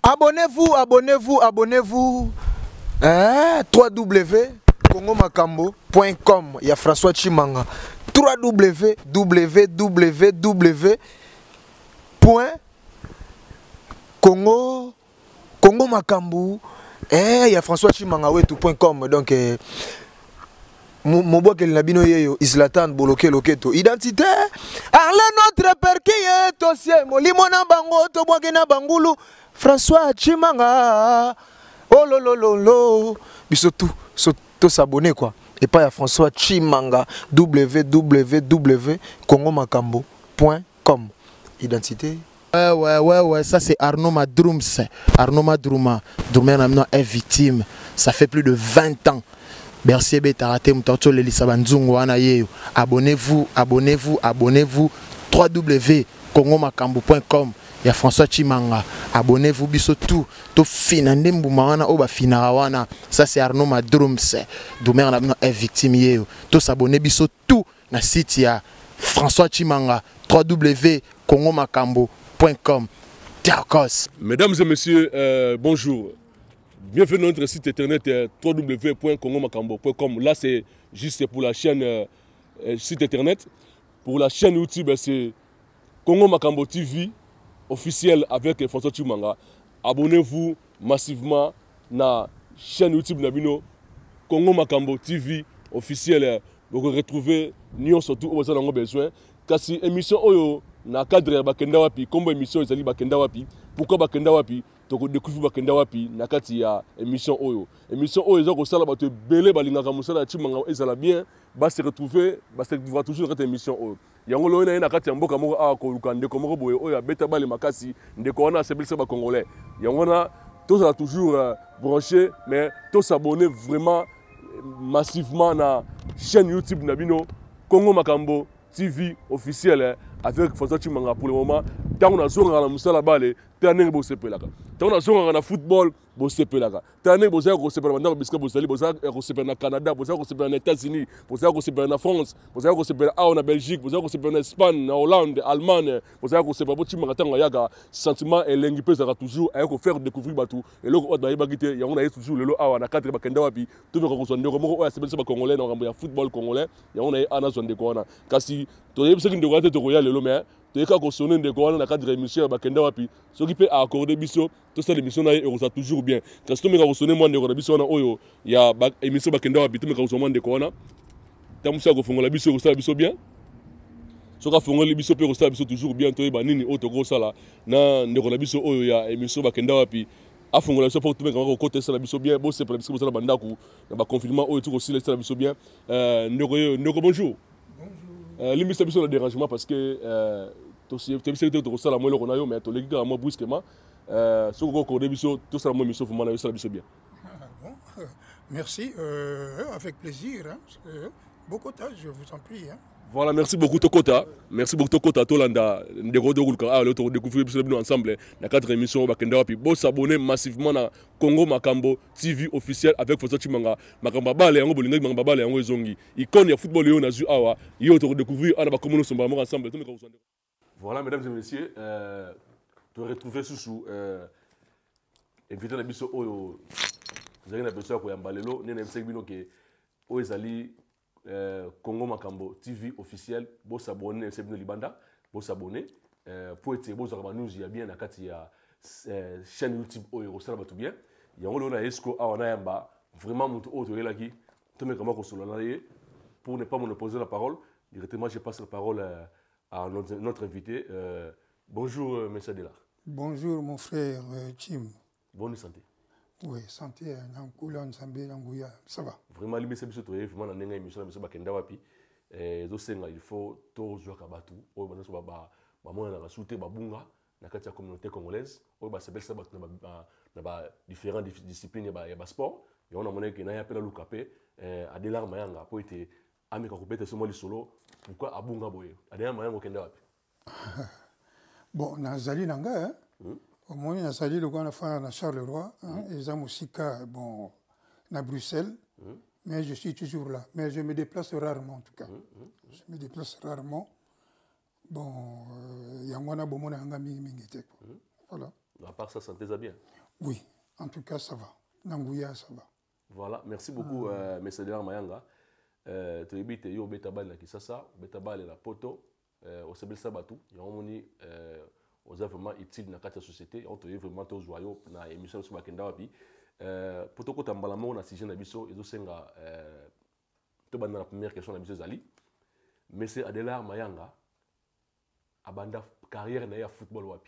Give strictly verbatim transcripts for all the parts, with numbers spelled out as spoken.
Abonnez-vous, abonnez-vous, abonnez-vous. Eh, w w w point congo makambo point com. Il y a François Chimanga. w w w point congo congo makambo. Eh, il y a François Chimanga point com. Donc eh, Mobo kel nabino yeyo Islatan boloke loketo identité arle notre père qui est tosie molimo na bango to boke na bangulu François Chimanga oh lo lo lo lo biso tout to s'abonner quoi et pas à François Chimanga w w w point congo makambo point com identité. Ouais, ouais, ouais, ouais, ça c'est Arnaud Madroums. Arnaud Madrouma, Doumé maintenant est victime. Ça fait plus de vingt ans. Merci Betarate Moutarto Lelisa Banzungu wana yeyo. Abonnez-vous, abonnez-vous, abonnez-vous. w w w point congo makambo point com. Il y a François Chimanga. Abonnez-vous biso tout. To finande mbuma wana oba finara wana. Ça c'est Arnaud Madroums. Doumé maintenant est victime yeyo. To s'abonner biso tout na site ya François Chimanga. w w w point congo makambo point com. Mesdames et messieurs, euh, bonjour. Bienvenue dans notre site internet euh, w w w point congo makambo point com. Là, c'est juste pour la chaîne euh, site internet. Pour la chaîne YouTube, c'est Congo Makambo T V officiel avec François Chimanga. Abonnez-vous massivement à la chaîne YouTube Nabino Congo Makambo T V officiel. Vous retrouvez nous surtout où vous avez besoin. Car si émission Oyo na cadre bakenda wapi kombo émission ezali bakenda wapi pourquoi bakenda wapi to ko découvrir bakenda wapi na kati ya émission Oyo émission Oyo ezako ko sala bato belé balingaka musala Chimanga ezala bien ba se retrouver ba se vivra toujours dans cette émission Oyo yango lo na kati ya mboka moko a ko lukande ko moko boye Oyo abeta bale makasi ndeko wana sebelisa ba congolais yango na to ça toujours euh, branché mais to s'abonner vraiment massivement na chaîne YouTube Nabino Congo Makambo T V officiel avec François Chimanga pour le moment. Tant on a zonga na musala bale, tant on a sepelaka. Tant on a zonga na football, bo sepelaka. Tant on a boza ko sepela na biska bozali, boza ko sepela na Canada, boza ko sepela na États-Unis, boza ko sepela na France, boza ko sepela na Belgique, boza ko sepela na Espagne, na Hollande, Allemagne, boza ko sepela bo Chimanga tanga yaga sentiment elengi pe sera toujours à ko faire découvrir batou. Et loko o ba bagité, ya on a toujours lelo awa na cadre bakenda wapi, tout le ko sonde ko moko o sepela ba congolais na ngambo ya football congolais, ya on a ana zonde ko wana. Kasi to yebisa ki ndeko ate to royal lelo mais tu as sonné de quoi dans le cadre de l'émission Bakenda Wapi. Ce qui peut accorder biso, tout ça l'émission là et ça toujours bien. Quand tu me sonné moi de quoi biso na oyo, il y a émission Bakenda Wapi, tu me sonné de quoi na. Tu as musa ko fongola biso ko ça biso bien. Ce ka fongola biso pe ko ça biso toujours bien to ba nini auto gros ça là. Na ndeko na biso oyo ya émission Bakenda Wapi. A fongola biso pour tu me ko côté ça biso bien, bo c'est pour biso ça banda ku na ba confinement oyo tout aussi ça biso bien. Euh ndeko ndeko bonjour. Euh, L'émission est un dérangement parce que euh, tu sais que tu as ça la moelle on a eu mais tu l'as dit moi brusquement euh, ce qu'on connaît biso tout ça la moelle mission faut m'en ça biso bien. Bon, euh, merci euh, avec plaisir hein, euh, beaucoup de je vous en prie hein. Voilà, merci beaucoup Tokota. Merci beaucoup Tokota Tolanda de Rodolka ah le découvrir biso ensemble dans quatre émissions Bakenda Wapi. Bon s'abonner massivement à Congo Makambo T V officiel avec François Chimanga. Makamba bale yango bolinga makamba bale yango ezongi. Icône ya football yo na zu awa. Yo to découvrir ana ba communo somba ensemble. Voilà mesdames et messieurs, euh tu retrouver sous euh invité na biso oyo. Vous avez na besoin ko yamba lelo nene mseki bino ke o ezali Euh, Congo Makambo T V officiel, bo s'abonner, c'est bien Libanda, bo s'abonner, euh, pour être bon, ça va nous y a bien, il y a euh, chaîne YouTube Oyo, ça va tout bien. Il y a un on a esco, on a yamba, vraiment mon autre là qui, tout me comment qu'on se l'en pour ne pas monopoliser la parole, directement je passe la parole euh, à notre, notre invité. Euh, bonjour euh, Monsieur Dela. Bonjour mon frère euh, Chim. Bonne santé. Oui, santé, ça va. Vraiment, les messieurs, vraiment, dans une émission, monsieur Bakenda Wapi, il faut tous jouer à Batou, ou bien nous ba ba na souté ba bunga na kati ya communauté congolaise, ou ba sebel sa ba na ba différentes disciplines ba ya ba sport, et on a monnaie que na ya pela lukapé à de l'arme yanga po été ami ka kubeta somo li solo, pourquoi abunga boye? Adela mayanga Kenda Wapi. Bon, na zali nanga hein. Au moins, il y a sali le grand affaire à Charleroi, hein, et ça Moussika, bon, à Bruxelles, mm. Mais je suis toujours là. Mais je me déplace rarement en tout cas. Mm. Je me déplace rarement. Bon, il y a un bon Voilà. À part ça, santé ça bien. Oui, en tout cas, ça va. Nangouya, ça va. Voilà, merci beaucoup, mm. euh, M. Delar Mayanga. Euh, tu habites au Betabal la Kisasa, Betabal et la Poto, au Sebel Sabatou. Il y a un moment où vraiment utile dans la société. On te dit vraiment aux joyaux dans l'émission sur Makenda Wapi. Poto Kota Mbalamo, on a six jeunes abisso, et donc c'est la première question d'Abisso Zali. M. Delar Mayanga a une carrière dans le football Wapi.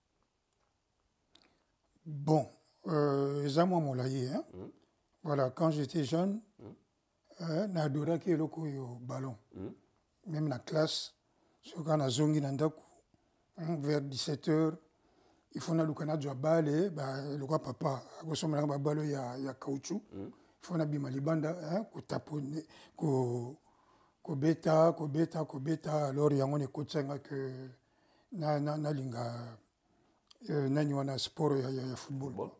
Bon, euh, Zamo Molaye, hein. Mm. Voilà, quand j'étais jeune, mm. euh, n'adora que le ballon. Mm. Même la classe, ce qu'on a zongi nandaku, vers dix-sept heures, il faut que nous ayons balé, le roi papa, il y a caoutchouc, il faut que nous ayons ko taponner, ko ko beta, ko beta, ko beta, alors il y a un coach que na na na linga nani wana sport ya ya football. Bon,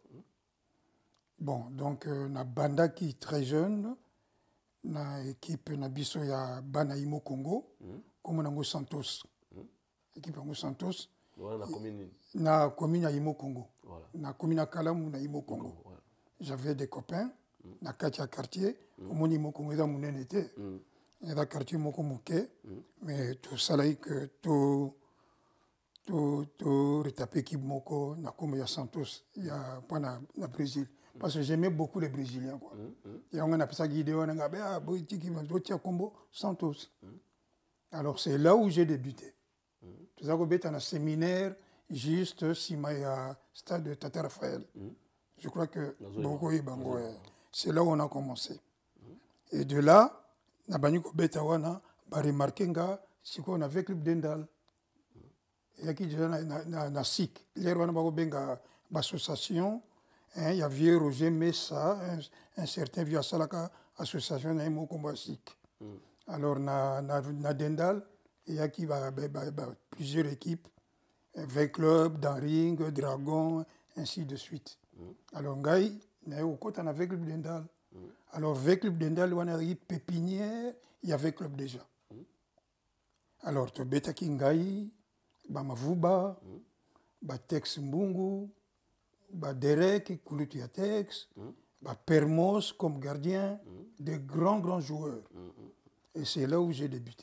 bon donc euh, na banda qui très jeune na équipe na biso ya Banaimo Congo mm. comme nango Santos mm. équipe nango Santos voilà, na commune na commune ya Imo Congo voilà. Na commune Kalamu na Imo Congo voilà. J'avais des copains mm. na katia quartier mm. au mon Imo Congo za munene était mm. et dans quartier moko moké mm. mais tout ça là que tout tout tout retapé équipe moko na comme ya Santos il y a pas na na Brésil. Parce que j'aimais beaucoup les Brésiliens. Quoi. Mm, mm. Et on a appelé ça Guido, on a dit, ah, Boïti, Combo, Santos. Mm. Alors c'est là où j'ai débuté. Mm. Tout ça, on a un séminaire juste si ma stade de Tata Raphaël. Mm. Je crois que Bokoï Bango, c'est là où on a commencé. Mm. Et de là, on a remarqué qu'on avait club d'Endal. Il y a qui déjà na S I C. Il y a une association. Il y avait Roger Messa, un, un certain vieux Salaka, association de Combo S I C. Mm. Alors, na, na, na Dendal, il y a qui va, bah, bah, bah, plusieurs équipes, vingt clubs, Daring, Dragon, ainsi de suite. Mm. Alors, Ngaï, on a vingt clubs Dendal. Mm. Alors, vingt clubs Dendal, on a eu Pépinière, il y avait club déjà. Mm. Alors, tu bêta Kingaï, Bamavuba, mm. Batex Mbungu, bah Derek, Koulutiatex, mm. bah Permos comme gardien, mm. des grands, grands joueurs. Mm. Et c'est là où j'ai débuté.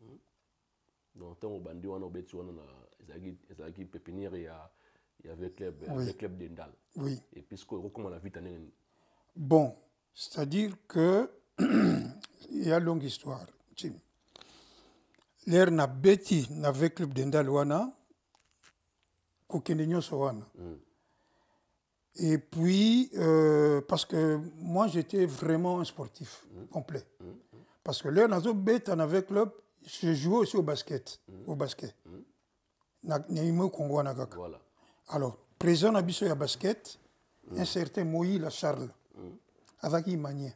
Mm. Donc, quand on a dit qu'on a eu Pépinière, il y avait le club d'Endal. Oui. Et puis, comment on a vu ta nez? Bon, c'est-à-dire que il y a une longue histoire. L'air n'a bêti avec le club d'Endal, wana, Kokenenyo Sowana. Et puis, euh, parce que moi, j'étais vraiment un sportif mmh. complet. Mmh. Parce que là, dans bête, on avait club, je jouais aussi au basket. Mmh. Au basket. Mmh. Congo, voilà. Alors, président Abisso à basket, mmh. un certain Moïse la Charles, mmh. avec qui maniait.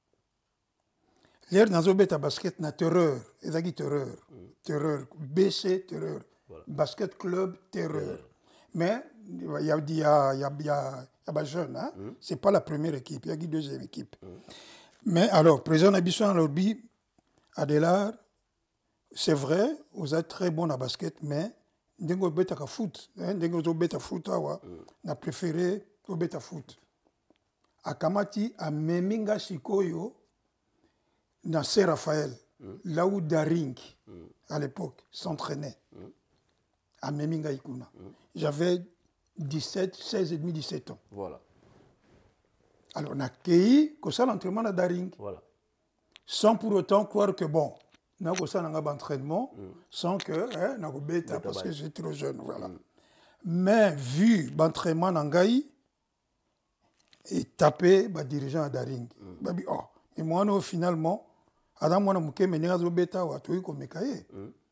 L'air dans bête à basket, na terreur, et terreur, mmh. terreur, B C, terreur, voilà. Basket club, terreur. Mmh. Mais il y a, il y a, il y a, il y a il y a des jeunes, hein? Mm. Ce n'est pas la première équipe, il y a une deuxième équipe. Mm. Mais alors, président Nabisson à l'Orbi, Adélard, c'est vrai, vous êtes très bon à basket, mais vous êtes à foot. Vous êtes à foot, on a préféré vous êtes à foot. À Kamati, à Meminga Sikoyo, dans Saint-Raphaël, mm. là où Daring, mm. à l'époque, s'entraînait. Mm. À Meminga Ikuna. Mm. J'avais dix-sept, seize et demi, dix-sept ans. Voilà. Alors, on a accueilli que ça l'entraînement à Daring. Voilà. Sans pour autant croire que bon, on a ça un entraînement, mm. sans que, hein, on a bêta parce que j'étais trop jeune. Voilà. Mm. Mais vu l'entraînement en Gaï, et tapé, bah, dirigeant à Daring. Mm. Bah, oh, et moi, non, finalement, Adam, moi, je me suis bêta ou à tout comme Mekaye.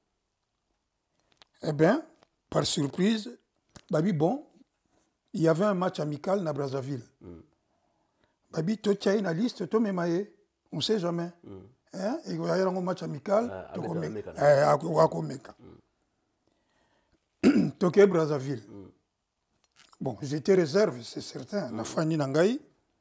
Eh bien, par surprise, Babi, bon, il y avait un match amical à Brazzaville. Mm. Babi, tu as une liste, tu as maillé. On ne sait jamais. Mm. Hein? Et il y a un match amical, tu as tu as Brazzaville. Mm. Bon, j'étais réserve, c'est certain. Mm. La famille Nangaï.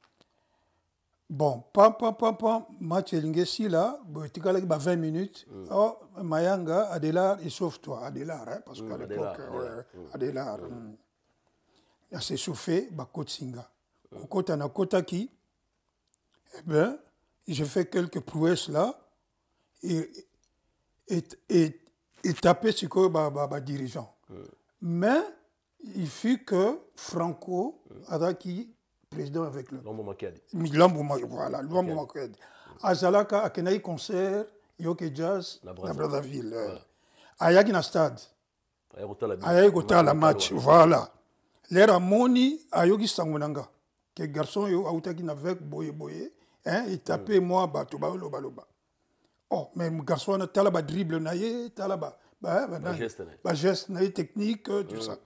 Bon, pam, pam, pam, pam, match Elingesi là, tu as vingt minutes. Mm. Oh, Mayanga, Adélard, il sauve toi. Adélard, hein, parce qu'à mm, l'époque, Adélard, ouais, mm. Adélard. Mm. na se chauffé ba côte singa ko kota na kota qui eh ben j'ai fait quelques prouesses là et et et, et taper sur quoi ba ba, ba dirigeant mais il fut que Franco a qui président avec le Lombo Makedi Lombo voilà Lombo Makedi azalaka akenai concert yoke jazz na Brazzaville ayaki na stade ayaki kotala la match voilà l'air amoni ayoki sangonanga que garçon yo autaki na avec boye boye hein il tapait moi bato ba loba loba oh mais garçon na tala ba dribble na ye tala ba ba ba geste ba geste na technique tout ça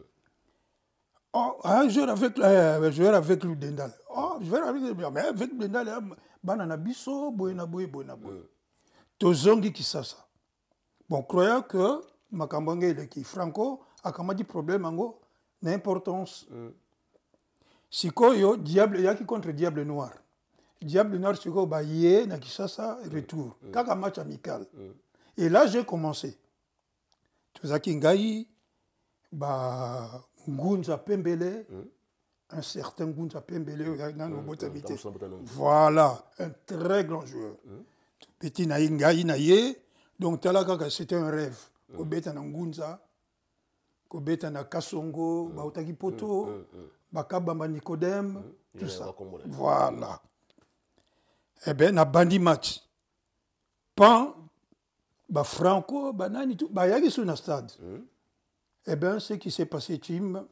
oh un joueur avec un joueur avec le Dendal oh je vais avec mais avec le Dendal banana biso boye na boye boye na boye tozongi kisasa bon croyant que makambo ngele ki Franco akamadi problème ngo n'importance sikoyo diable yaki contre diable noir diable noir sikoyo ba ye na kisasa retour kaka match amical et là j'ai commencé tozaki ngai ba Ngunza Pembele un certain Ngunza Pembele dans nos botamité voilà un très grand joueur petit na ngai na ye donc talaka c'était un rêve ko beta na Ngunza ko beta na Kasongo ba utaki poto ba kabamba Nicodème tout ça voilà eh ben na bandi match pan ba Franco ba nani tout ba yaki sur na stade eh ben ce qui s'est passé team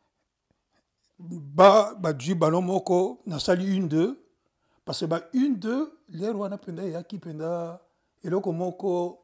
ba ba du ballon moko na sali une deux parce que ba une deux les wana penda yaki penda eloko moko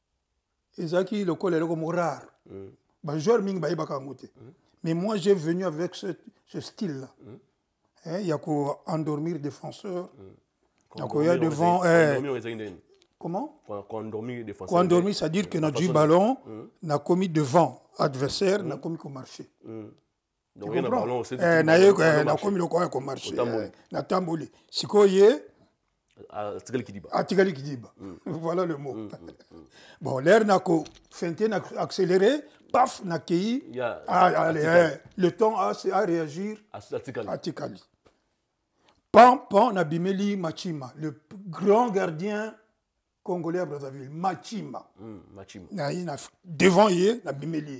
ezaki le col eloko rare ba joueur ming ba ibaka ngote mais moi j'ai venu avec ce, ce style là hein il y a ko endormir défenseur il y a ko ya devant eh, comment quand endormir défenseur quand endormir c'est à dire que notre ballon n'a commis devant adversaire n'a commis qu'au marché donc il y a un ballon aussi eh na ye na commis le quoi qu'au marché na tamboli sikoye Atigali Kidiba. Atigali Kidiba. Voilà le mot. Mm, mm, mm. Bon, l'air n'a qu'au feinté, n'a accéléré, paf, n'a qu'y. Yeah, ah, allez, eh, le temps à, à réagir. Atikali. Atikali. Pan, pan, n'a bimeli Machima, le grand gardien congolais à Brazzaville. Machima. Mm, Machima. N'a, n'a, devant hier, n'a bimeli.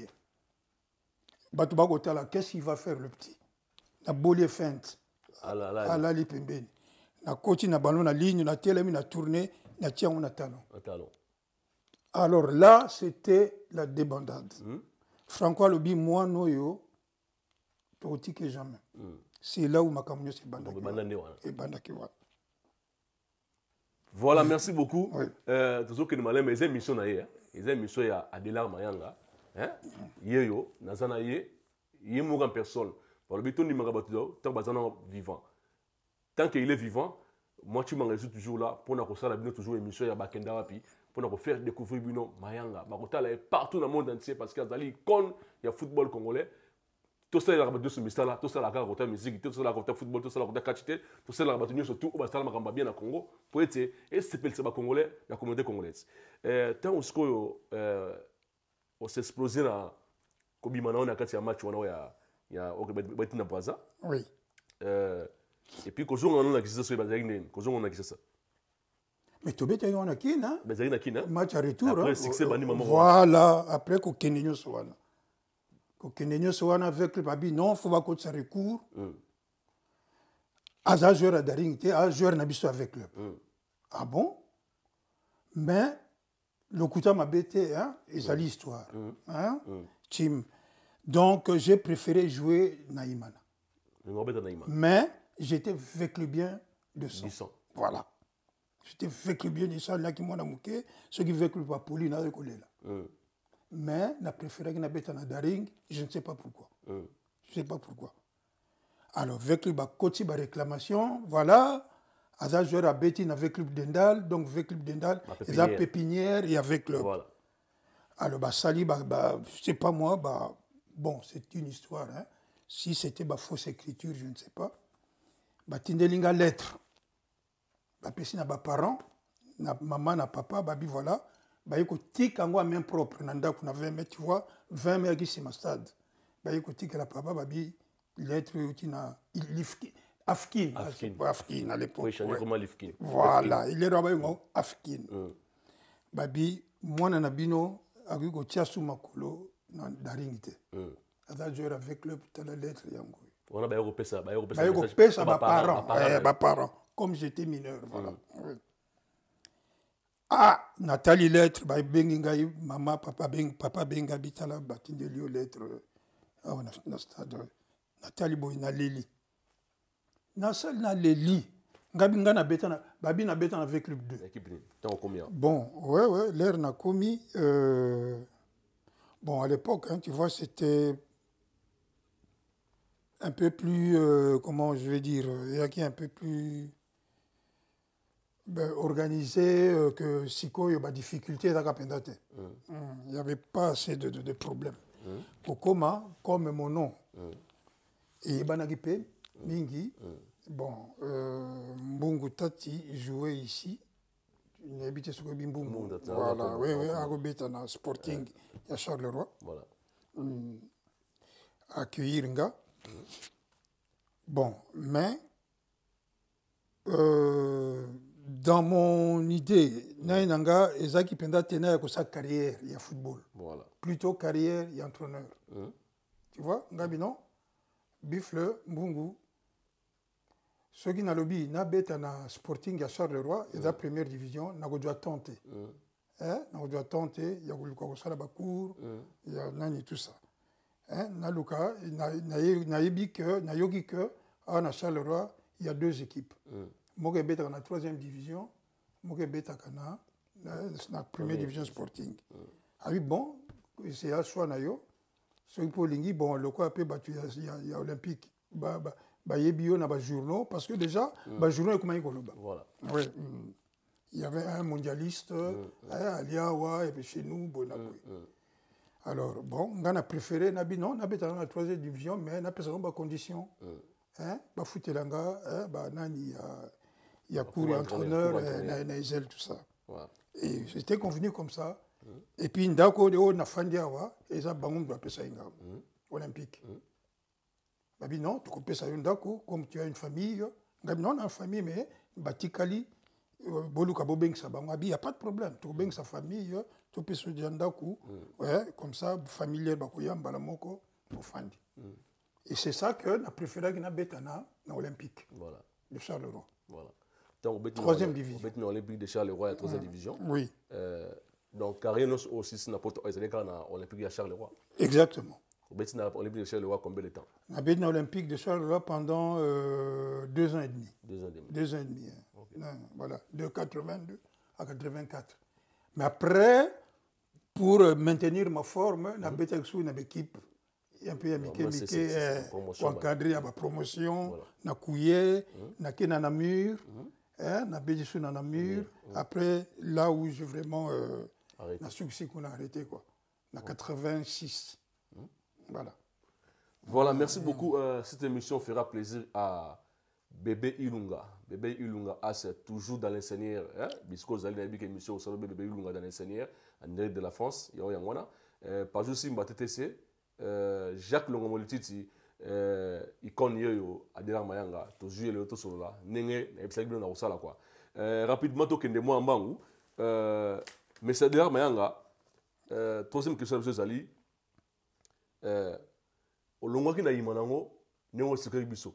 Batouba Gotala, qu'est-ce qu'il va faire le petit? N'a bolé feinte. Ah là là. Ah là, li pembeni. Na koti na ballon na ligne na telemi na tourné na tia on a talon. Alors là c'était la débandade. Mm. Franco Lobi moi noyo petit que jamais. Mm. C'est là où makamyo se banda. Et banda ki wa. Voilà, merci beaucoup. Euh toujours que nous malais mes émissions na hier. Les émissions ya Adela Mayanga, hein? Yeyo nazana ye, ye mo en personne. Pour le biton ni mangabatudo, tant bazana vivant. Tant qu'il est vivant, moi tu m'en résous toujours là pour nous faire la toujours émission ya Bakenda Wapi pour nous faire découvrir Bino Mayanga. Bakotala est partout dans le monde entier parce qu'il y a des icônes, il y a football congolais. Tout ça il y a deux semestres là, tout ça la carte musique, tout ça la carte football, tout ça la carte catchité, tout ça la carte surtout au Bastala Makamba bien à Congo pour être et c'est le c'est congolais, la communauté congolaise. Euh tant où ce que euh on s'est explosé là comme maintenant on a quatre matchs on a il y a au Betina Brazza. Oui. Euh et puis, quand on a accès à ça, on a accès à ça. Mais tu bête, on a qui, non? Mais a qui, non? Match à retour. Après, succès, bani maman. Voilà, après, qu'on kenenyo soana. Qu'on kenenyo soana avec le babi, non, faut pas qu'on se recours. Aza joueur à Daring, à joueur n'habisso avec le. Ah bon? Mais, le couteau m'a bêté, hein, et ça l'histoire. Hein? Tim. Donc, j'ai préféré jouer Naïmana. Mais, j'étais avec le bien de sang. Voilà. J'étais avec le bien de sang, là qui m'a mouqué, ceux qui veulent que le papoli n'a recollé là. Mais, n'a préféré que n'a bête en Daring, je ne sais pas pourquoi. Je ne sais pas pourquoi. Alors, avec le côté de réclamation, voilà, Aza joueur à Bétine avec le Dendal, donc avec le Dendal, ils ont pépinière et avec le. Voilà. Alors, bah, Sali, bah, bah, je ne sais pas moi, bah, bon, c'est une histoire, hein. Si c'était ma fausse écriture, je ne sais pas. Bah, tindelinga lettre. Bah, pessi na ba parents, na maman, na papa, bah, voilà. Bah, yeko tik en main propre, nanda qu'on a vingt mètres, tu vois, vingt mètres qui c'est ma stade. Bah, yeko tik la papa, bah, lettre utina Lifkin. Afkin. Afkin. Afkin à l'époque. Oui, je comment Lifkin. Voilà, il est là-bas, Afkin. Babi, moi, na bino, avec le tiasu makolo, na daringite. Ada jouer avec le putain la lettre yango. On a bayo pesa, bayo pesa. Bayo pesa ba parents, eh ba parents, comme j'étais mineur, voilà. Ah, Nathalie lettre, ba bengi ngai maman, papa beng, papa benga bitala batinde lio lettre. Ah, on a na stade. Nathalie boy na leli. Na seul na leli. Ngabi ngana betana, babi na betana avec club deux. Équipe deux. T'as combien? Bon, ouais ouais, l'air n'a commis euh... bon à l'époque, hein, tu vois, c'était un peu plus, euh, comment je vais dire, il y a qui un peu plus ben, organisé euh, que Siko, il y a des difficultés dans la pendate. Il n'y avait pas assez de, de, de problèmes. Mm. Kokoma, comme mon nom, mm. et Banagipe, Mingi, mm. bon, euh, Mbungu Tati jouait ici. Il habitait sur Bimbungu. Voilà, oui, oui, à Robetana Sporting, il y a Charleroi. Voilà. Mm. Accueillir un gars. Bon, mais euh, dans mon idée, Nainanga, Ezaki Penda tenait sa carrière, il y a football. Voilà. Plutôt carrière, il y a entraîneur. Mmh. Tu vois, Ngabino, Bifle, Mbungu, ceux qui n'ont lobby, n'a bête na Sporting à Charleroi, et la première division, n'a pas tenter. Hein, n'a pas tenter, il y a eu le Bakour, il y a Nani, tout ça. Hein, Naluka, Naïbi que, Nayogi que, à Charleroi, il y a deux équipes. Moke Beta dans la troisième division, Moke Beta dans la première division sporting. Ah oui, bon, c'est à soi Nayo. Ce qui pour Lingui, bon, le quoi après, il y a Olympique. Bah, bah, bah, il y a des journaux, parce que déjà, bah, journaux est comment il y a. Voilà. Oui. Il y avait un mondialiste, à Liawa, et puis chez nous, bon, alors, bon, on a préféré, non, on a dans la troisième division, mais on a besoin de conditions. Hein, bah, foutelanga, hein, bah, nani, il y a cours entraîneur, naïzel, tout ça. Et c'était convenu comme ça. Et puis, ndako de on a fandiawa, et ça, bangum doit payer ça olympique. Bah, non, tu peux ça ndako, comme tu as une famille, non, on a une famille, mais batikali, boluka bobeng sa bangabi, il n'y a pas de problème. Tu beng sa famille, tu peux se dire ndaku, ouais, comme ça, familier bakoyam balamoko, pour fandi. Et c'est ça que n'a préféré que n'a bétana dans l'Olympique. Voilà. De Charleroi. Voilà. Donc, troisième division. On dans l'Olympique de Charleroi, la troisième division. Oui. Euh, donc, carrière aussi, n'a pas été dans l'Olympique de Charleroi. Exactement. On dans l'Olympique de Charleroi combien de temps? On a été dans l'Olympique de Charleroi pendant euh, deux ans et demi. Deux ans et demi. Deux ans et demi. Hein. Okay. Non, voilà. De quatre-vingt-deux à quatre-vingt-quatre. Mais après, pour maintenir ma forme, on a été sous une équipe. Un peu amicé, encadré à la promotion, na couillé, na ké na namur, na bédissou na namur. Après, là où j'ai vraiment na succès qu'on a arrêté, quoi. Na quatre-vingt-six. Voilà. Voilà, merci beaucoup. Euh, cette émission fera plaisir à Bébé Ilunga. Bébé Ilunga, ah, c'est toujours dans l'enseigneur. Puisque vous allez une émission au salon Bébé Ilunga dans l'enseigneur, en direct de la France. Il y a un Pas juste si T T C. Euh, Jacques Longomolititi, euh, icône yo Adela Mayanga, to jouer le auto solo là, nenge na ebisa bino na osala quoi. Euh, rapidement to kende moi mbangu, euh, mais c'est Adela Mayanga, euh, troisième question de Zali, euh, olongwaki na imanango, nengo sikari biso.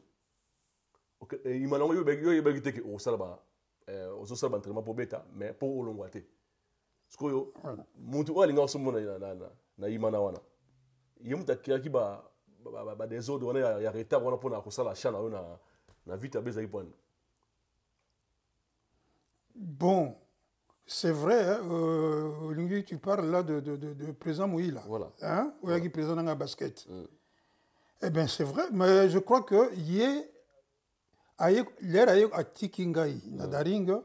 OK, imanango yo yo yebaki te ke osala ba, euh, osala ba entraînement pour beta, mais pour olongwate. Skoyo, muntu alinga osomona na na na imana wana. Il y a des gens qui ont des retards pour la chaîne na vite à besoin. Bon, c'est vrai, hein, euh, tu parles là de, de, de, de président Mouila. Voilà. Hein, où il y a président dans la basket. Mm. Eh bien, c'est vrai, mais je crois que il y a l'air à Tikingaï, na Daringa.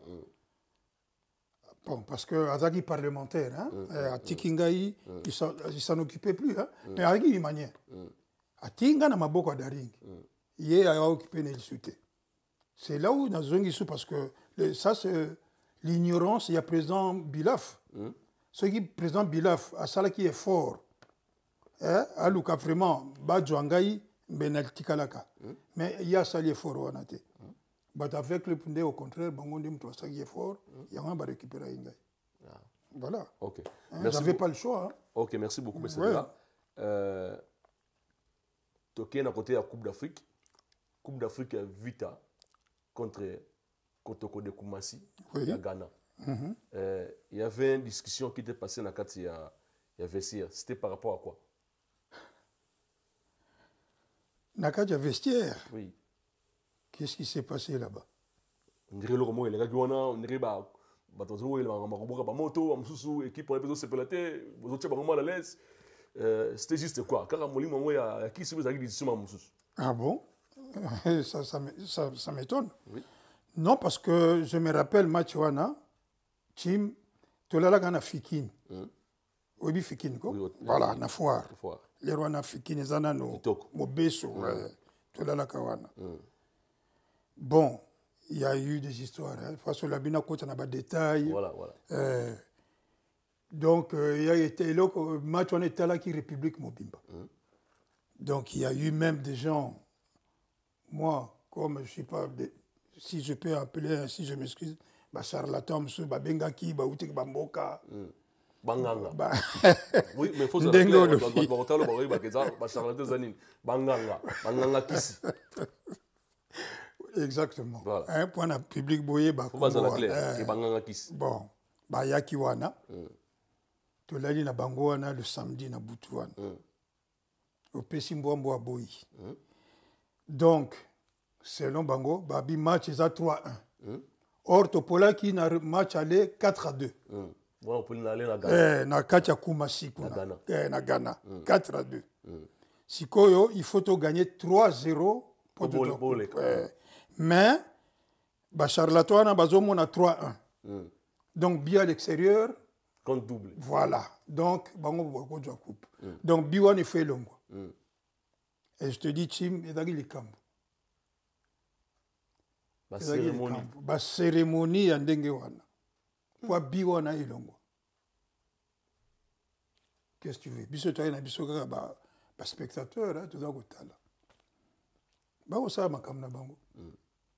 Bon, parce que Azagi parlementaire, hein, mm, à Tikingaï, mm, il ne s'en occupait plus, hein, mm, mais avec une manière. À Tinga, n'a pas beaucoup d'arring. Il a occupé le soutien. C'est là où on a besoin parce que le, ça, c'est l'ignorance. Il y a président Bilaf. Mm. Ce qui président Bilaf, à ça qui est fort, hein, à Luka vraiment, Badjouangaï, benaltikalaka mais il y a ça les fort on a été but avec le pundé au contraire bango ndim to ça qui est fort il y a un va récupérer ingai voilà ok hein, j'avais pas le choix hein. Ok, merci beaucoup monsieur ouais. là euh toqué à côté de la Coupe d'Afrique Coupe d'Afrique Vita contre Kotoko de Koumassi oui. à Ghana. Mm-hmm. euh, il y avait une discussion qui était passée dans le cadre il y a il y avait c'était par rapport à quoi? Nakadja vestiaire. Oui. Qu'est-ce qui s'est passé là-bas? On dirait le roman, il est là, on dirait bah bah ton il va va va moto, am susu équipe on est se pelater, vous autres vraiment à l'aise. Euh, c'était juste quoi? Car Moli moi ya qui se vous a dit sur ma susu. Ah bon? ça ça ça, ça m'étonne. Oui. Non parce que je me rappelle match wana Tim tolala kana fikin. Obi fikin ko? Oui, voilà, na foire. Foire. Les Rwanda fikin zana no mobeso tolala kawana. Bon, il y a eu des histoires. Hein. Face au labina, quand on a des détails. Voilà, voilà. Euh, donc, euh, il y a été là, match on était là qui République Mobimba. Mm. Donc, il y a eu même des gens, moi, comme je ne sais pas, de, si je peux appeler, si je m'excuse, bah, charlatan, monsieur, bah, bengaki, bah, outek, bah, mboka. Mm. Banganga. Bah, oui, mais il faut se rappeler, bah, charlatan, zanine. Banganga. Banganga kisi. Exactement. Voilà. Un point de public boye ba ko bazala clair et banganga kisi. Bon, ba yaki wana. To lali na bango wana le samedi na butu wana. Au pesi mbwambo boy. Donc selon bango ba bi match za trois un. Or to polaki na match aller quatre à deux. Voilà, on peut aller na Ghana. Eh na kacha Kumasi kuna. Na Ghana. Eh na Ghana. quatre à deux. Sikoyo il faut to gagner trois zéro pour pour le mais bah charlatan a bazomo na trois un. Mm. Donc bi à l'extérieur compte double. Voilà. Donc bango boko de coupe. Mm. Donc bi one fait longo. Mm. Et je te dis Tim et dagi likambo. Ba cérémonie. Ba cérémonie ya ndenge wana. Kwa bi wana ilongo. Qu'est-ce que tu veux? Biso toi na biso kaka ba ba spectateur hein, tout ça kotala. Ba o sa makam na bango. Mm.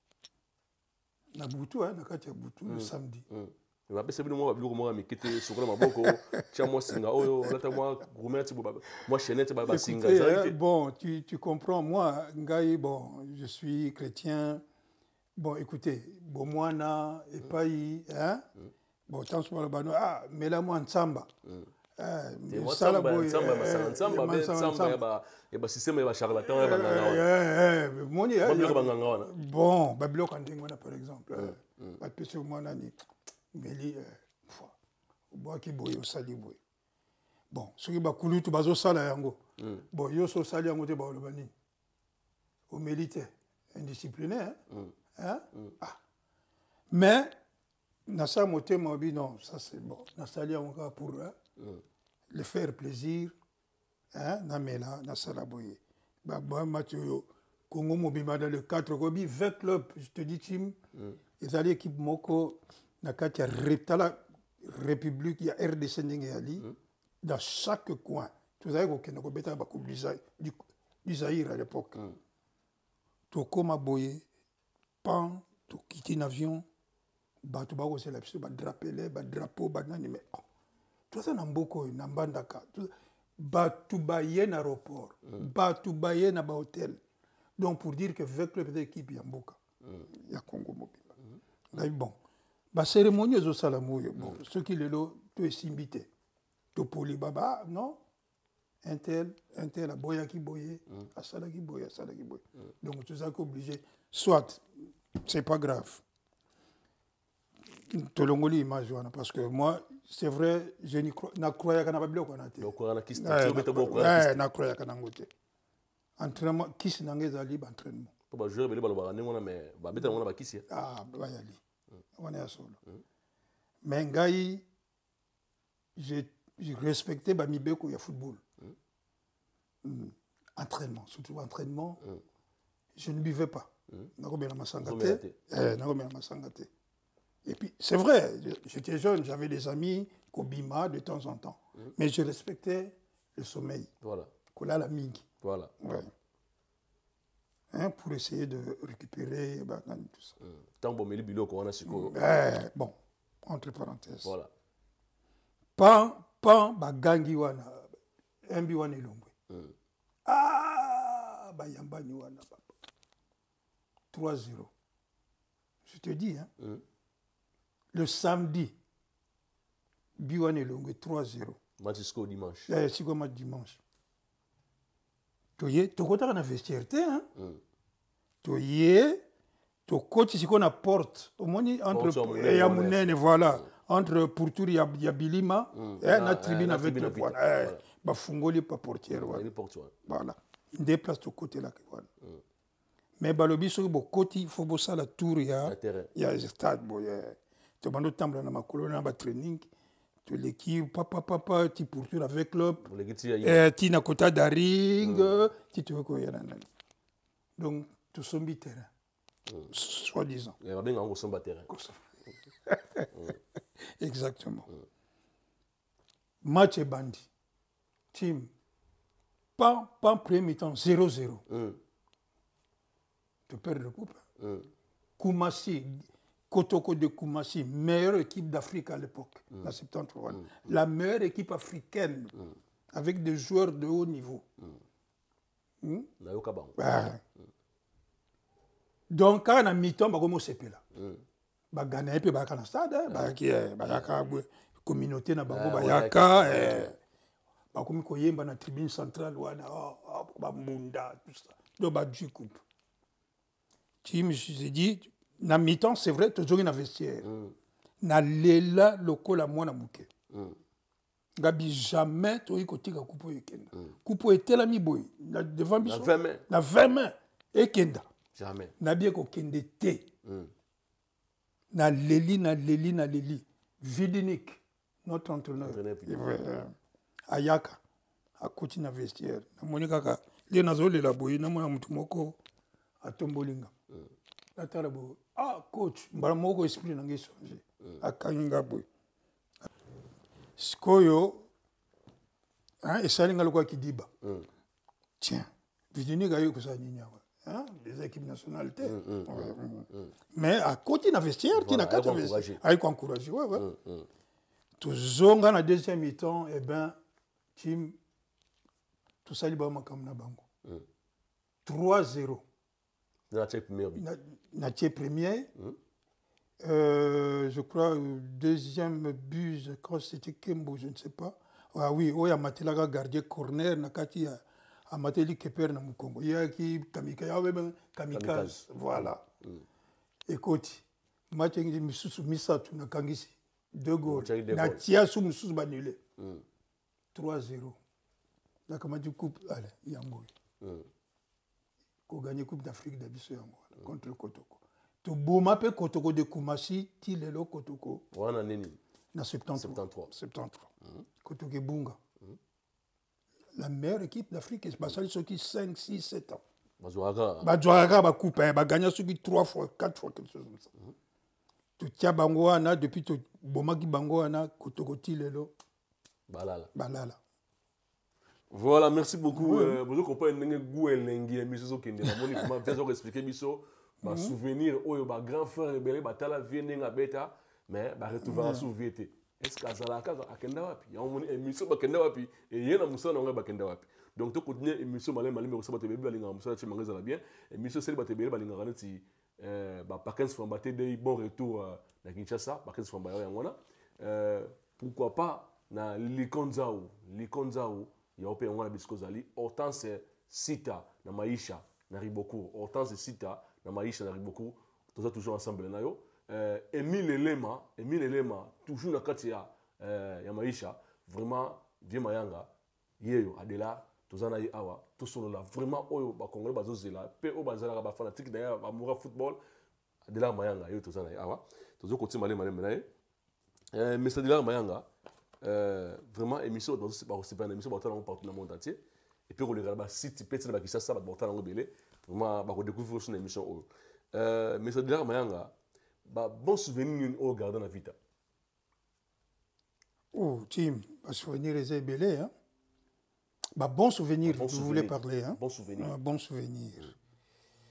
Na butu hein, na kati ya butu mm. le samedi. Mm. Va pesa bino moi biloko moi mikete sokola maboko tia moi singa oyo lata moi gourmet moi chenette ba singa. Bon, tu tu comprends moi ngai bon, je suis chrétien. Bon, écoutez, bon moi na et pas hein. Mm. Bon, tant sur le bano ah, mais là moi nsamba. Mm. Eh, samba boy samba masanga samba be samba ba e ba système ba charlatan ba nganga eh eh moni ba biloko ba nganga wana bon ba biloko ndenge wana par exemple ba pese mwana ni meli fois bo ki boy o sali boy bon soki ba kulutu bazo sala yango bon yo so sali yango te ba lo bani o mélite indiscipliné hein ah mais na sa motema bi non ça c'est bon na sali yango pour le faire plaisir hein na mela na salaboye ba ba match yo Congo mobima dans le quatre gobi vingt clubs je te dis Tim ils allaient équipe moko na kati ya reptala république ya R D C ndenge ali dans chaque coin tu savais que ko beta ba coupe du du Zaïre à l'époque to koma boye pan to quitter l'avion ba to ba ko c'est la ba drapelé ba drapeau ba nani mais tout ça namboko nambandaka batu baye na aéroport batu baye na ba hôtel donc pour dire que avec le équipe ya mboka ya Congo mobimba ngai bon ba cérémonie zo salamoyo bon ceux qui le lo to esimbité to poli baba non un tel un tel boya ki boye asala ki boye asala ki boye donc tout ça obligé soit c'est pas grave tolongoli image wana parce que moi c'est vrai je n'y crois na croya kana babilo kona te donc on a qui statue beta boko eh na croya kana ngote entraînement kisi nangeza libre entraînement to ba joueur bele baloba ne ngona mais ba beta ngona ba kisi ah ba yali wana ya solo mais ngai je je respectais ba mibeko ya football entraînement surtout entraînement je ne buvais pas nakobela masanga te eh nakobela masanga te. Et puis, c'est vrai, j'étais jeune, j'avais des amis, Kobima, de temps en temps. Mmh. Mais je respectais le sommeil. Voilà. Kola la mingi. Voilà. Ouais. hein, pour essayer de récupérer bah, tout ça. Tant bon, mais le biloko, on a ce qu'on. Eh, bon, entre parenthèses. Voilà. Pan, pan, bah, gangi wana, mbi wana elongwe. Mm. Ah, bah, yambani wana, papa. trois zéro. Je te dis, hein. Mm. Le samedi, Biwan elongwe trois zéro. Match jusqu'au dimanche. Eh, c'est comme dimanche. Tu vois, tu as un vestiaire, hein. Mm. Tu vois, tu coach si qu'on apporte au moins entre et Yamounene, voilà, mm. entre Pourtour et Yabilima, mm. et la tribune ah, avec le voilà. voilà. Bah Fungoli pas portière, voilà. Voilà. Des places de côté là, voilà. Mm. Mais balobi sur le côté, il faut bosser la tour, il y a, il y a le stade, bon, tu as un temps dans ma colonne, un training. Tu l'équipe, papa, papa, tu poursuis avec club, tu n'as qu'à daring, tu te veux quoi, donc tu sommes bi terrain, soi-disant. Il y a bien un gros terrain. Exactement. Match est bandit. Team, pas, pas premier mi-temps, zéro zéro. Tu perds le coupe. Koumassi. Kotoko de Koumassi, meilleure équipe d'Afrique à l'époque, mm. la soixante-treize. Mm. La meilleure équipe africaine, mm. avec des joueurs de haut niveau. Mm. Mm? Bah. Mm. Donc, quand on a mis temps, on s'est là. On a gagné, puis on a gagné le stade, on a gagné la communauté, on a gagné la communauté, on a gagné la tribune centrale, on a gagné tout ça. Donc, on a gagné la coupe. Je me suis dit, na mi-temps, c'est vrai, tu joues dans le vestiaire. Mm. Na lela loko la mwana muke. Mm. Gabi jamais tu as côté ka coupe ekenda. Coupe était la mi boy. Na devant biso. Na vingt mains. Na vingt mains ekenda. Jamais. Na bien ko kende te. Mm. Na leli na leli na leli. Vidinik, notre entraîneur. Euh, Ayaka a coach na vestiaire. Na monika ka le na zo le la boy na mwana mutu moko atombolinga. Mm. Atarabo. Ah, coach, mbala moko esprit nange changer. Akanginga boy. Skoyo, hein, et ça l'ingalo quoi qui dit bah. Tiens, Vidini gayo que ça n'y a pas. Hein, des équipes nationalités. Mm, mm, ouais, mm, mm. Mais à côté d'un vestiaire, tu n'as qu'à t'encourager. Avec encourager, ouais, ouais. Mm, mm. Tout zonga na deuxième mi-temps, eh ben, team, tout ça, il va comme na bango. trois zéro. Nathier premier. Nathier premier. Mm. Euh, je crois, deuxième but, je crois que c'était Kembo, je ne sais pas. Ah oui, il y a Matelaga gardien corner, Nakati a Mateli Keper na Mukongo. Il y a qui Kamikaze, Kamikaze. Voilà. Mm. Écoute, Mathieu Misusu Misatu na Kangisi. Deux goals. Natia sous Misusu Banule. trois zéro. Là, comment tu coupes? Allez, Yango. Qu'on gagne Coupe d'Afrique d'Abisso Yango contre le Kotoko. Tu bouma pe Kotoko de Koumassi, ti lelo Kotoko. Wana nini? Na soixante-treize. soixante-treize. Kotoko Bunga. La meilleure équipe d'Afrique, c'est basali ceux qui cinq, six, sept ans. Bazouaga. Bazouaga ba coupe, ba gagner ceux qui trois fois, quatre fois quelque chose comme ça. Tu tiens bango wana depuis tu bouma ki bango wana Kotoko ti lelo. Balala. Balala. Voilà, merci beaucoup. Vous comprenez que vous avez un monsieur qui est là. Comment vous expliquer biso ba souvenir oyo ba grand frère rebelle ba tala vienne nga beta mais ba retrouver en souvenir. Est-ce que ça la kaka akenda wapi? Ya moni émission ba kenda wapi et yena musana nga ba kenda wapi. Donc to continuer émission malé malé mais ça ba te bébé balinga musana chi mangeza la bien. Émission celle ba te bébé balinga raneti euh ba Pakens Fambate de bon retour na Kinshasa, Pakens Fambate yangona. Euh pourquoi pas na Likonzao, Likonzao il y a un biskozali Hortense Sita na Maisha na Ribokour, Hortense Sita na Maisha na Ribokour, tous ça toujours ensemble na yo. Euh Emile Elema, Emile Elema toujours na katia euh ya Maisha, vraiment vieux mayanga yeyo adela tozana yi awa to solo la vraiment oyo ba congolais bazozela pe o bazala ba fanatique d'ailleurs ba moura football adela mayanga yeyo tozana yi awa tozo continue malé malé menaye. Euh mais ça adela mayanga Euh, vraiment émission c'est pas aussi pas une émission partout dans le monde entier et puis on les regarde site peut-être ba kisa ça ba partout dans belé vraiment ba découvrir son émission euh mais ça dire mayanga ba bon souvenir au garder dans la vie. Oh Tim, ba souvenir les belé hein. Ba bon souvenir, Bon vous souvenir. voulez parler hein. Bon souvenir. Un bon souvenir.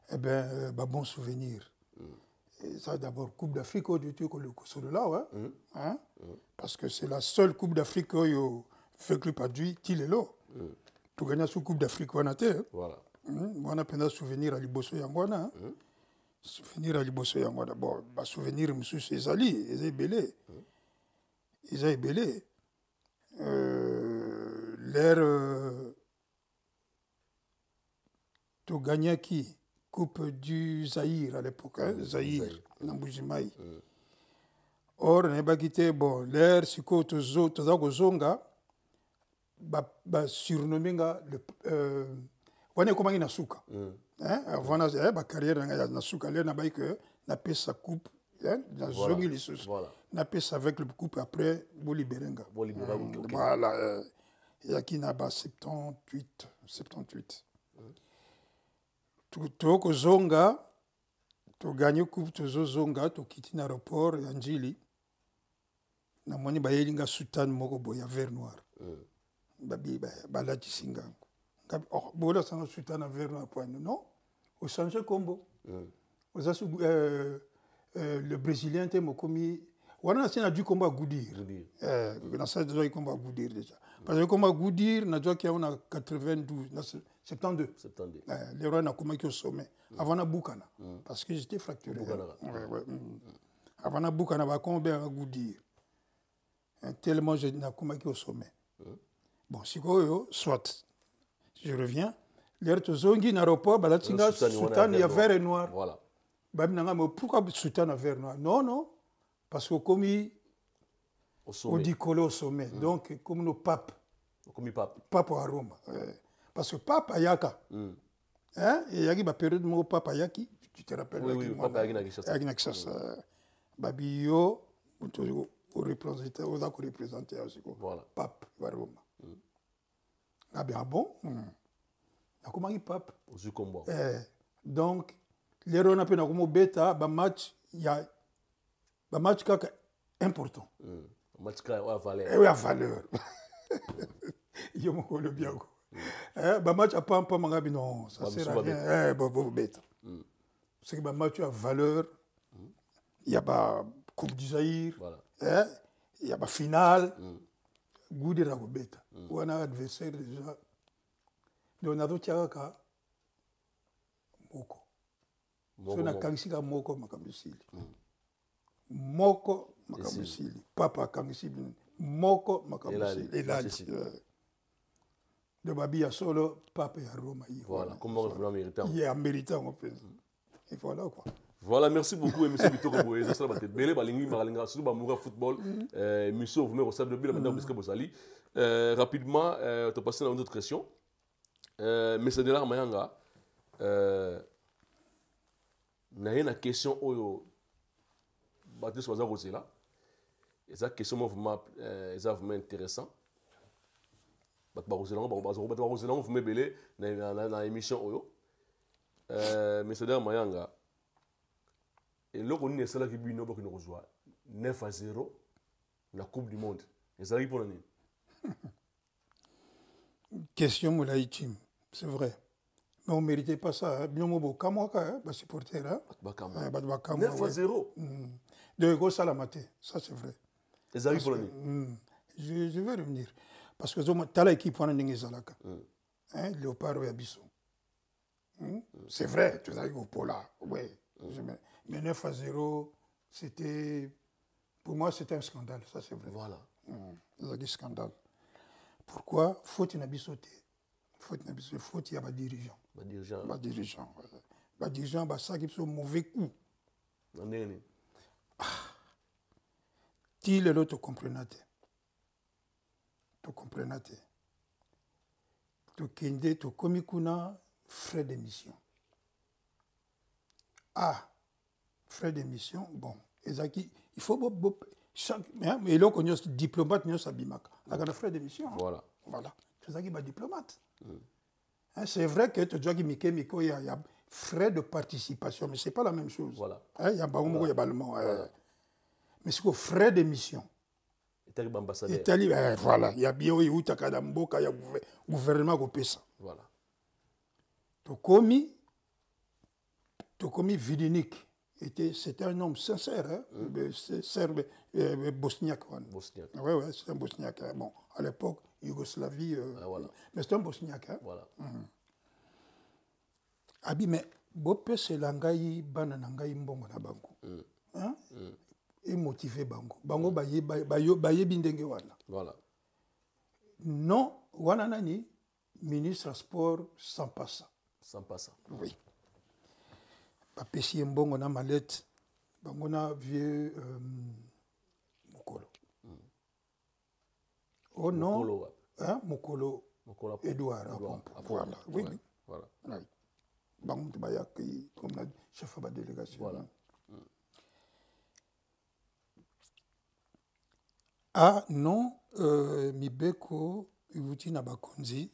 Eh bien, euh, bah, bon souvenir. Mm. Et ça, d'abord, Coupe d'Afrique, du tout, le coup là, ouais. Mm. Hein? Mm. Parce que c'est la seule Coupe d'Afrique que yo fait que pas du il est là. Tu gagnes sous Coupe d'Afrique, on a été. Voilà. On a plein de souvenirs à Liboso Yangwana. Souvenir à Liboso Yangwana. Bon, bah, souvenir, monsieur, c'est Zali, ils ont belé. Ils ont belé. Euh, L'air. Euh, tu gagnes qui? Coupe du Zaïre à l'époque, hein? Zaïre, Nambujimaï. Mm. Or, on n'a pas quitté, bon, l'air, c'est quoi, tu as zonga, bah, surnommé, le. Euh, on est comme Nasuka. Avant la carrière de Nasuka, l'air n'a pas que n'a pas sa coupe, dans zongi les sous. N'a pas sa avec le coupe après, Boliberenga. Voilà, il y a qui n'a pas soixante-dix-huit. soixante-dix-huit. Tu as zonga, tu gagnes coupe, tu as zonga, tu quittes l'aéroport, Anjili. Na moni ba yelinga sultan moko boya vert noir. Babi ba la tisinga. Oh, bola sans sultan vert noir point non. Au changer combo. Aux asu euh, euh, le brésilien te mokomi wana c'est na du combat Goudir. Euh, na ça doit combat Goudir déjà. Parce que combat Goudir na doit qu'il y a quatre-vingt-douze, soixante-douze. soixante-douze. Euh, les rois na combat qui au sommet avant na Boukana parce que j'étais fracturé. Ouais ouais. Avant na Boukana ba combat Goudir. Tellement je n'ai pas au sommet. Mmh. Bon, si quoi, soit, je reviens. L'air de Zongi, l'aéroport, la Tinga, Sultan, il y a vert et noir. Voilà. Pourquoi Sultan a vert et noir? Non, non. Parce que comme il dit collé au sommet. Mmh. Donc, comme nos papes. Comme pape. Pape à Rome. Euh, parce que pape à Yaka. Mmh. Hein? Et il y a une période où pape à Yaki. Tu te rappelles? Oui, oui, pape à Yaki. Babio. Au représenté, aux accords représentés aussi. Voilà. Pape, Rome. Mm. Ah bien, bon. Mm. Comment il pape? Aussi combat. Eh, donc, les ronds appellent comme bêta, bah match, il y a bah match important. Mm. Match qui a valeur. Eh oui, a valeur. Il me connaît bien. Eh, bah match a pas pas mangabi non, ça sert à rien. Eh, bah bon bêta. C'est que bah match a valeur. Il y a bah Coupe du Zaïre. Voilà. Eh, il y a la finale, goût de la bête. On a un adversaire déjà. Donc, on a d'autres cas. Moko. On a Kangsika Moko Makamisili. Moko Makamisili. Papa Kangsili. Moko Makamisili. Et là, de Babi à solo, Papa à Roma. Voilà, comment on veut méritant. Il est en méritant, on peut. Et voilà quoi. Voilà, merci beaucoup, M. Bito Koboé. Ça, c'est Bélé, Balingui, Maralinga, surtout Bamoura Football. Monsieur, vous me recevez depuis la maintenant, parce que vous allez. Rapidement, tu passes à une autre question. Mais c'est de là, Mayanga. Il y a une question où Baptiste Waza Rosé là. Et cette question est vraiment intéressante. Baptiste Waza Rosé, vous me Bélé dans l'émission. Mais c'est de là, Mayanga. Et là, on est là qui nous rejoint neuf à zéro la Coupe du Monde. Et ça arrive pour l'année. Question Moulaïtim, c'est vrai. Mais on ne méritait pas ça. Bien, on a supporter. neuf à zéro. De Ego Salamate, ça c'est vrai. Et ça arrive pour l'année. Je, je vais revenir. Parce que tu as l'équipe en Zalaka. Léopard et Abisso. C'est vrai, tu as eu au Pola. Oui. Mais neuf à zéro, c'était. Pour moi, c'était un scandale, ça c'est vrai. Voilà. C'est un scandale. Pourquoi? Faute n'a pas sauté. Faute n'a pas sauté. Faute, il y a des dirigeants. Des dirigeants. Des dirigeants. Des dirigeants, ça qui sont mauvais coup. Ti le lot, tu comprenais. Tu comprenais. Tu kende, tu komikuna, frais d'émission. Ah, frais d'émission, bon. Il faut chaque. Mais là, on est diplomate, on est sabimak. On a frais d'émission. Voilà. Voilà. Tu as dit diplomate. Mm. Hein, c'est vrai que tu as dit qu'il y a frais de participation, mais ce n'est pas la même chose. Voilà. Hein, il y a pas voilà. Ballement. Voilà. Mais c'est quoi frais d'émission? Italie ambassadeur. Italie, eh, voilà. Il y a bien où il y a gouvernement qui fait ça. Voilà. Tu as commis. Tokomi Vidinik, c'était un homme sincère, hein, mm. serbe, euh, bosniaque. Bosniaque. Oui, oui, c'est un bosniaque. Hein. Bon, à l'époque, Yougoslavie, euh, ah, voilà. Mais c'est un bosniaque. Hein. Voilà. Mm. Abi, mais Bopé, c'est l'angaï, bananangaï, mbongo na bango. Mm. Hein? Mm. Et motivé bango. Bango, mm. baye, baye, baye, bindenge wana. Voilà. Non, wana nani, ministre sport, sans pas ça. Sans pas ça. Oui. Bapesi mbongo na malette, bango na vieux euh, Mokolo. Mm. Oh non, Mokolo, ouais. Hein, Mokolo, Mokolo Edouard, Edouard à voilà, oui, ouais. oui. Voilà. Oui. Bango Bayaki, comme la chef de la délégation. Voilà. Mm. Ah non, euh, Mibeko, Iwuti Nabakonzi,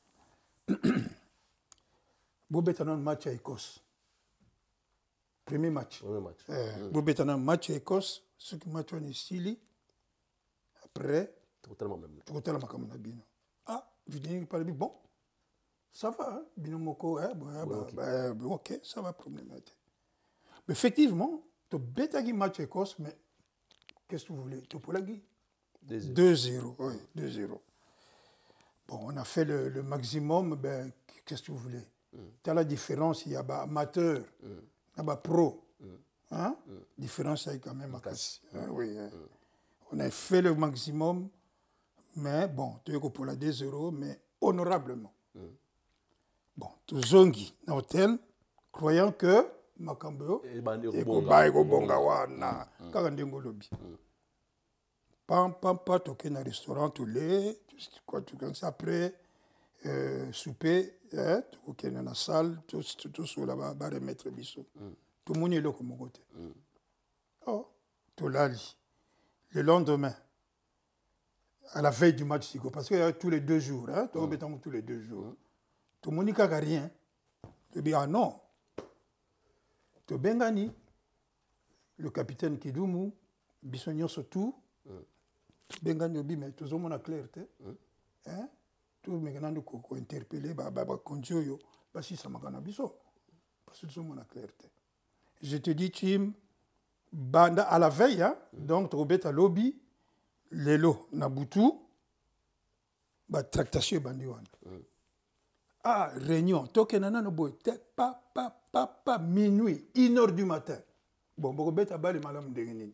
Bobetanon match à Écosse. Premier match. Premier match. Euh, mm. Bobetanon match à Écosse, ce qui match en Sili. Après, totalement même. Totalement comme Nabino. Ah, je dis pas bon. Ça va, hein? Binomoko, hein? Bon, ouais, bah, okay. Bah, bah, ok, ça va, problème. Mais effectivement, tu bêtes à match Écosse, mais qu'est-ce que vous voulez? Tu peux la guy deux zéro, oui, deux zéro. Bon, on a fait le, le maximum, ben, qu'est-ce que vous voulez? Mm. Tu as la différence, il y a bah, amateur, mm. il y a bah, pro. Mm. Hein? Mm. Différence, il y a quand même à casser. Hein? Oui, hein? Mm. On a fait le maximum, mais bon, tu es pour la deux zéro, mais honorablement. Mm. Bon, tu zongi dans l'hôtel, croyant que Makambo et Kobaïgo Bongawana, Karandengo Lobby. Pam, pam, pam, toqué dans le restaurant, tout les, quoi, tout comme ça. Après, euh, souper, hein, toqué dans la salle, tout, tout, tout sur là-bas, bah, remettre bisou. Tout le monde est là comme côté. Oh, tout là, le lendemain, à la veille du match, parce qu'il y a tous les deux jours, hein, mm. tous les deux jours. Tout le monde n'a rien. Tu dis, ah non. Tu Bengani, le capitaine Kidoumou, Bissonnion surtout, Bengani, mais tout le monde a clarté. Tout le monde a interpellé, Konjoyo, parce que ça m'a biso. Parce que tout le monde a clarté. Je te dis, Tim, banda à la veille, hein, donc tu as à lobby, Lelo, Nabutu, bah, tractation bandiwan. Ah, réunion, tokenana no boy, pa, pa, pa, pa, minuit, une heure du matin. Bon, bon, bête à balle, madame de Réunion.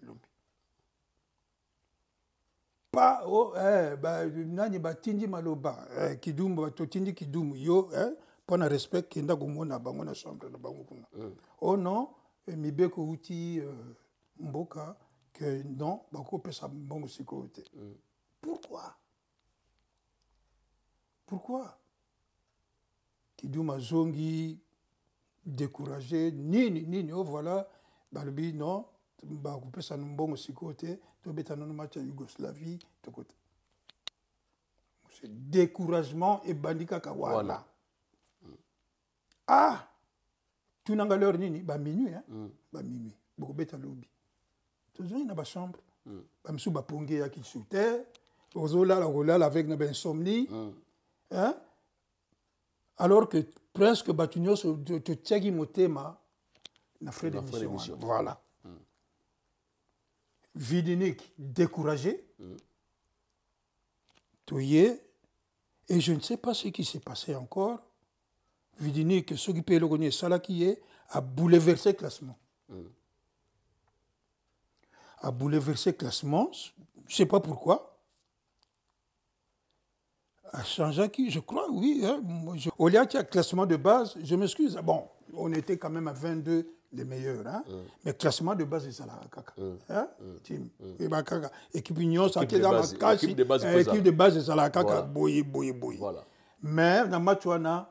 Pas, oh, eh, bah, nani, bah, tindi maloba, eh, kidoum, bah, tindi kidoum, yo, eh, pour un respect, kenda gomona, bangona chambre, na bangona. Oh non, mi beko outi, mboka, que non, bah, qu'on peut sa bonne sécurité. Pourquoi? Pourquoi? Kidouma zongi, découragé, ni, ni, ni, oh, voilà, balbi, non, bah, couper ça nous bon aussi côté, tu bêta non match à Yougoslavie, de côté. C'est découragement et bandika kawana. Ah, tu n'as pas l'heure ni, bah, minuit, hein, mm. bah, minuit, beaucoup bêta lobby. Tu as dans la chambre, bah, m'sou bah, pongé à qui sautait, aux là, là, avec une insomnie, hein. Alors que presque Batunios te tchagi motema na frais d'émission. Voilà. Mm. Vidinik découragé. Mm. Toye. Et je ne sais pas ce qui s'est passé encore. Vidinik, ce qui peut le connaître, Salakiye, a bouleversé le classement. Mm. A bouleversé le classement. Je ne sais pas pourquoi. A changé qui, je crois, oui. Hein, je, au lieu qu'il y a classement de base, je m'excuse. Bon, on était quand même à vingt-deux les meilleurs. Hein, mm. Mais classement de base, c'est ça. Mm. Hein, mm. Team. Mm. Équipe Union, ça qui est dans ma cache. Équipe de base, c'est ça. Kaka, boye, boye, boye. Mais dans le match, on a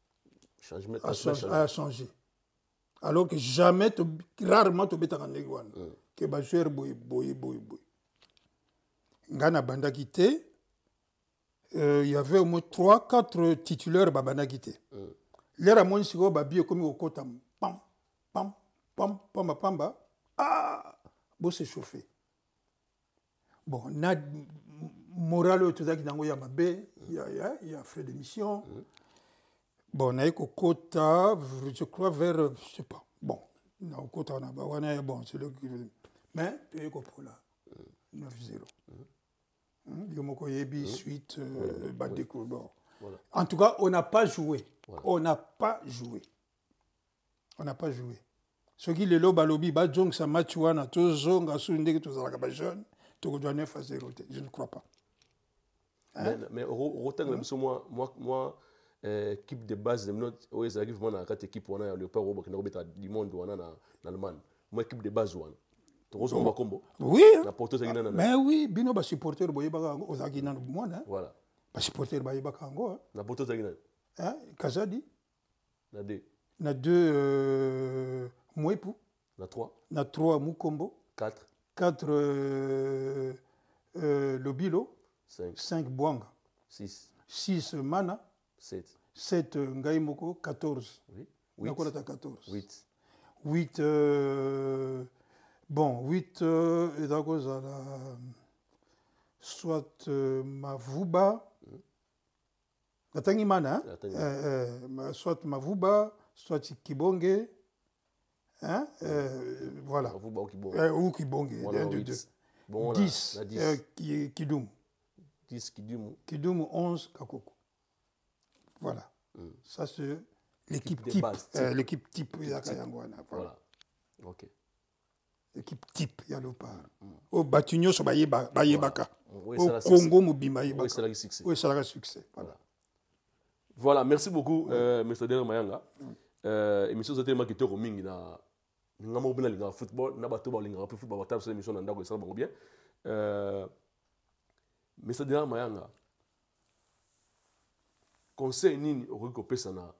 a changé. Alors que jamais, rarement, tu bêta en Néguan. Que les joueurs boye, boye, boye, boye. Ngana Banda quitté. Euh, il y avait au moins trois quatre titulaires Babana Guité. L'air à mon sigo babi comme au côté pam pam pam pam pam ah bon c'est chauffé. Bon na moral tout ça qui dango ya mabé il y a il y a fait d'émission. Bon na eko kota je crois vers je sais pas na okota na ba wana bon c'est le mais tu es là neuf zéro yo moko yebi suite ba déco bon en tout cas on n'a pas joué on n'a pas joué on n'a pas joué ce qui le lo balobi ba jong sa match wana to zonga su ndeke to zala ba jeune to doit neuf à zéro je ne crois pas hein? mais mais autant même moi moi moi équipe de base de notre ouais ça arrive moi na quatre équipe on a le pas robot qui na du monde on a na Allemagne moi équipe de base on to rezo ba combo oui na porto ça na mais oui bino ba supporter boye ba ozaki na monde voilà ba supporter ba yeba kango na porto ça na hein Kazadi na deux na deux euh, Mwepu na trois na trois Mukombo quatre quatre euh, euh, Lobilo cinq cinq Bwanga six six Mana sept sept Ngaimoko quatorze oui huit quatorze huit huit euh, bon huit euh, et d'accord ça soit euh, Mavuba Natangi Mana hein? euh, euh, soit Mavuba soit Kibonge hein euh, voilà Mavuba ou Kibonge euh, ou Kibonge un de deux bon, dix euh, Kidum dix Kidum Kidum onze Kakoko voilà mm. Ça c'est l'équipe type, type. Euh, l'équipe type il y a voilà. Voilà ok l'équipe type il y a le par au Batunyo so baye baye baka au Congo mobimba oui c'est la succès oui c'est la succès voilà voilà merci beaucoup ouais. euh, monsieur Daniel Mayanga euh émission c'était ma kitoko mingi na ngamo bina linga football na bato ba linga football ba tape sur émission na ndako ça va bien euh monsieur Daniel Mayanga conseil nini okoki kopesa na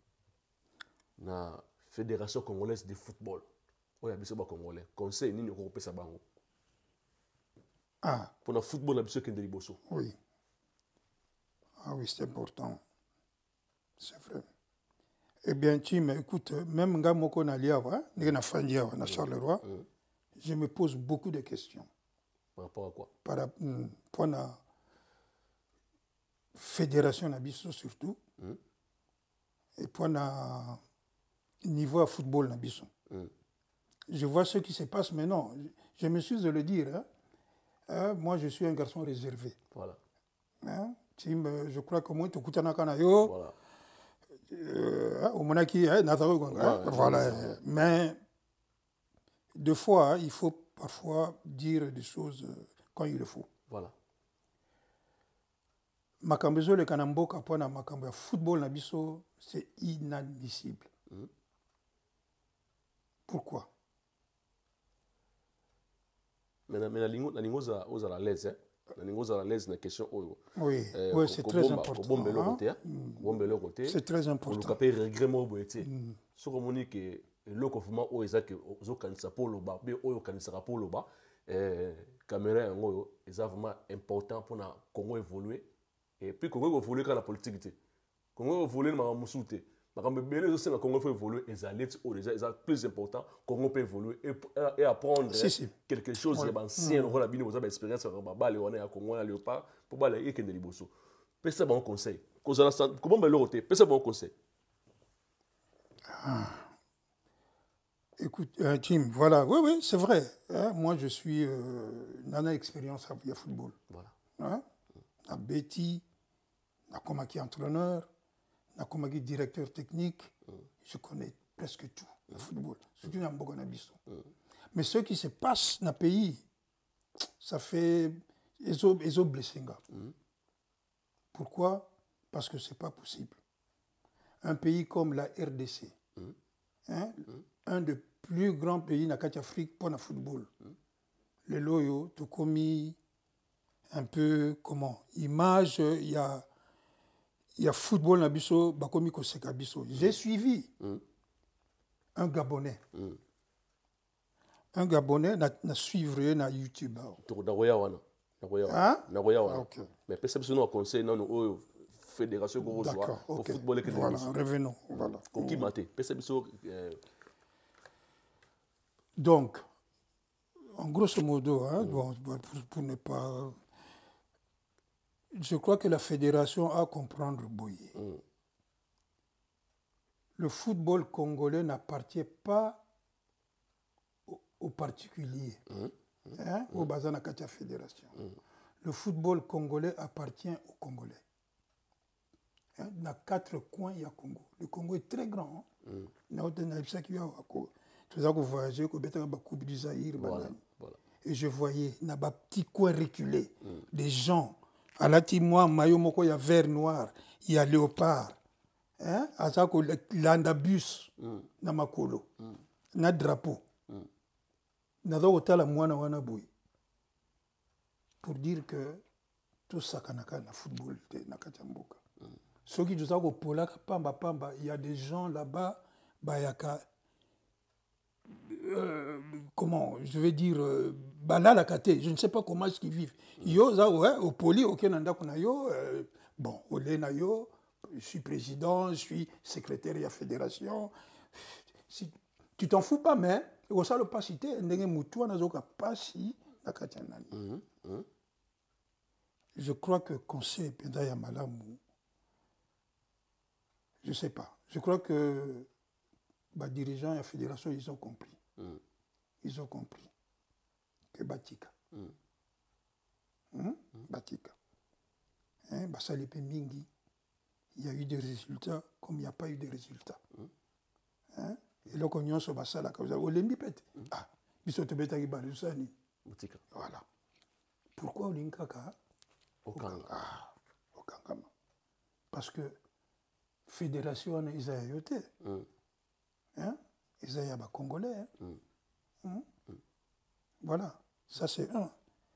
na fédération congolaise de football oya biso ba congolais conseil nini okoki kopesa bango ah pour le football na biso kende liboso oui ah oui c'est important c'est vrai eh bien tu écoute même nga moko na liawa ndenge na fandi yawa na Charleroi je me pose beaucoup de questions par rapport à quoi par pour na fédération na biso surtout mm. Et pour na niveau à football na biso mm. Je vois ce qui se passe maintenant je me suis de le dire hein. Euh, moi je suis un garçon réservé voilà hein? Tim, je crois que moi tu kutana kana yo voilà euh, au monaki hein, ouais, voilà ouais. Mais deux fois hein, il faut parfois dire des choses quand il le faut voilà makambezo le kanamboka pona makambo ya football na biso c'est inadmissible mm. Pourquoi mais na mais na lingo na lingo za oza la l'aise hein na lingo za la l'aise na question oyo oui euh, oui c'est très important bombe le côté bombe le côté c'est très important le capé regret mo boete so komoni que le confinement o ezaki zo kanisa polo ba be oyo kanisa polo ba euh caméra ngoyo est vraiment important pour na Congo évoluer et puis Congo évoluer quand la politique était Congo évoluer ma musute makambe belé zo senga Congo faut évoluer et alerte o déjà est plus important Congo peut évoluer et, et apprendre si, si. quelque chose ouais. Ancien mm. Rôle bino za expérience ba bale on ya Congo na léopard pour bale e kende liboso pesa bon conseil kozala comment ba loroté pesa bon conseil ah. Écoute euh, Tim voilà oui oui c'est vrai hein? Moi je suis euh, nana expérience à football voilà hein? Na Betty na komaki entraîneur na komaki directeur technique mm. Je connais presque tout le mm. football surtout na mboka na biso mm. Mais ce qui se passe dans le pays ça fait ils ont ils ont blessé nga mm. Pourquoi parce que c'est pas possible un pays comme la R D C mm. Hein? Mm. Un des plus grands pays na kati Afrique pour le football mm. Le loyo to komi un peu comment image il y a il y a football na biso bakomi ko seka biso j'ai suivi mm. Un Gabonais mm. Un Gabonais na, na suivre na YouTube to da roya wana na roya wana na roya wana mais perception no conseil non o fédération go joie au football que voilà revenons voilà qui maté perception donc en grosso modo hein, mm. bon, pour, pour ne pas je crois que la fédération a à comprendre Boye. Mm. Le football congolais n'appartient pas aux particuliers, Mmh. hein, au Bazana Katia Fédération. Mmh. Le football congolais appartient aux Congolais. Hein, dans quatre coins, il y a Congo. Le Congo est très grand. Hein. Mmh. Tu as voyagé, tu as Coupe du Zaïre. Voilà, voilà. Et je voyais dans un petit coin reculé mmh. des gens. À la Timoa, maillot moko, il y a vert noir, il y a léopard. Hein? À ça, l'andabus, dans ma colo, na drapeau. Na do otala mwana wana boy. Pour dire que tout ça kanaka na football na kachamboka. Ceux qui disent que Pola pamba pamba, il y a des gens là-bas, bayaka. Euh, comment je vais dire euh, banal kate, je ne sais pas comment est-ce qu'ils vivent. Yo za ouais au poli au Canada kuna yo euh, bon au na yo je suis président, je suis secrétaire de la fédération. Si tu t'en fous pas mais au ça le pas cité ndenge mutu na zoka pas si na katianani. Je crois que conseil penda ya malamu. Je sais pas. Je crois que les dirigeants de la fédération, ils ont compris. Mm. Ils ont compris que Batika. Mm. Hein? Mm. Batika. Hein? Basalipe Mingi, il y a eu des résultats comme il n'y a pas eu de résultats. Mm. Hein? Et là, on a sur Basala, vous avez Olembi pète. Ah, ils sont tombés avec Balusani. Voilà. Pourquoi Olinkaka? Okanga. Ah, Okanga. Parce que fédération, ils ont ayoté. Hein? Ils ont des Congolais. Hein? Mm. Mm. Mm. Voilà, ça c'est un.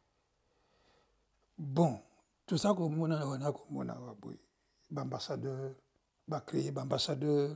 Bon, tout ça que mon ambassadeur, va créer ambassadeur,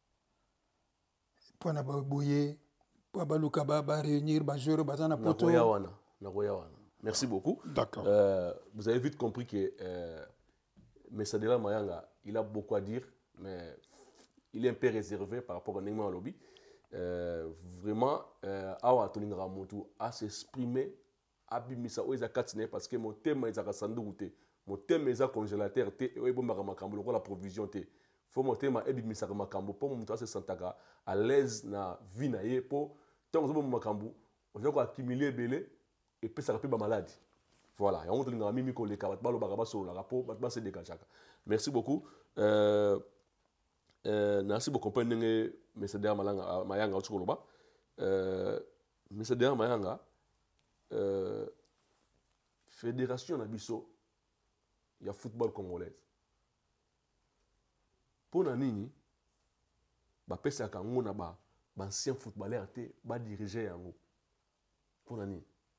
pour bouiller, pour réunir, réunir, merci beaucoup. D'accord. Euh, vous avez vite compris que euh, Messadela Mayanga, il a beaucoup à dire, mais il est un peu réservé par rapport à Neymar Lobby. Euh, vraiment, Awa Tolingra Motu a s'exprimer, a bimisa oisa katine parce que mon thème est à Sandoute, mon thème est à congélateur, et bon Maramakambo, la provision. Faut mon thème est bimisa Makambo pour mon se sentir à l'aise na vie na ye pour tant que mon Makambo, on doit accumuler belé et puis ça rappelle ma maladie. Voilà, et on Tolingra Mimi Kolé Kabatbalo Baraba sur la rapport, Batba se dégage. Merci beaucoup. Euh, Euh, merci beaucoup pour nous, Monsieur Dea Mayanga, euh, Monsieur Dea Mayanga, euh, Fédération Nabiso, il y a football congolais. Pour nous, bah pesa kango na ba ancien footballeur te ba diriger yango. Pour nous.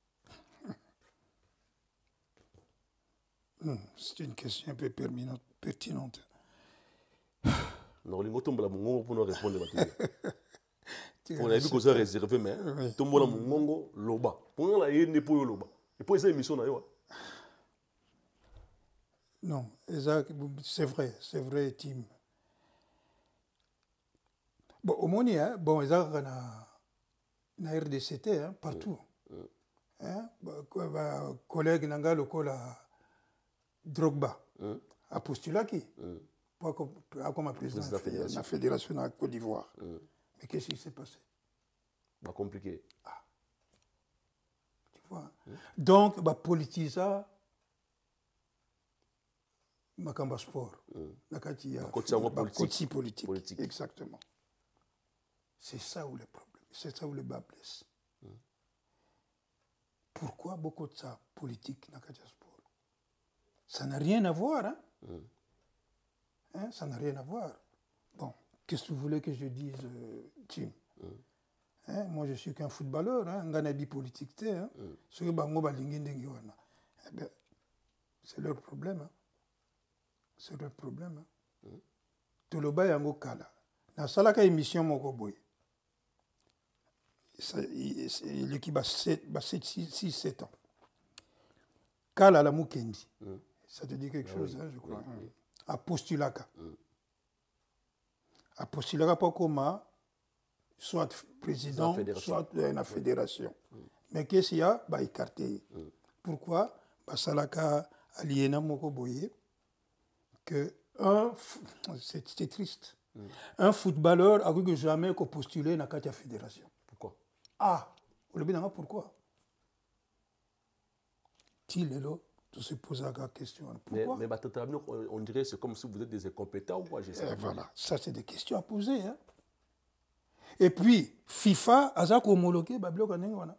C'est une question un peu pertinente. Non, les mots tombent là, mon pour nous répondre. On a vu que ça réservé, mais tombent là, mon loba. Pour nous, là, il n'y a pas de loba. Et pour ces émissions, là, non, c'est vrai, c'est vrai, Tim. Bon, au moins, hein, bon, ils ont na R D C T, hein, partout. Hein, bah, collègue Nanga, le collègue Drogba, a postulé qui? Pas comme, comme président de la fédération, fédération de la Côte d'Ivoire. Mm. Mais qu'est-ce qui s'est passé? Bah, compliqué. Ah. Tu vois? Mm. Donc, bah, politiser Makamba Sport. Nakati a politique. politique. politique. Exactement. C'est ça où le problème. C'est ça où le bas blesse. Mm. Pourquoi beaucoup de ça politique Nakati Sport? Ça n'a rien à voir, hein? Mm. Hein, ça n'a rien à voir. Bon, qu'est-ce que vous voulez que je dise, euh, Tim? Mm. Hein, moi, je suis qu'un footballeur, hein, un ganabi politique, hein. Mm. Eh ben, c'est leur problème. Hein. C'est leur problème. Hein. Mm. Toloba yango kala. Na salaka émission moko boy. L'équipe a six sept ans. Kala la Mukendi. Mm. Ça te dit quelque ah, chose, oui. Hein, je crois. Oui, oui. À postulaka. Mm. À postulaka pas comme soit président, soit de la fédération. Mm. Mais qu'est-ce qu'il y a? Bah, écarté. Mm. Pourquoi? Bah, salaka aliéna moko boye que un, c'est triste. Mm. Un footballeur a cru que jamais qu'on postulait dans la fédération. Pourquoi? Ah, Pourquoi? Ti lelo, tu se poses la question. Pourquoi? Mais, mais on dirait que c'est comme si vous êtes des incompétents ou quoi, je sais. Voilà, ça c'est des questions à poser. Hein. Et puis, FIFA, a homologué, Bablo Kanengwana.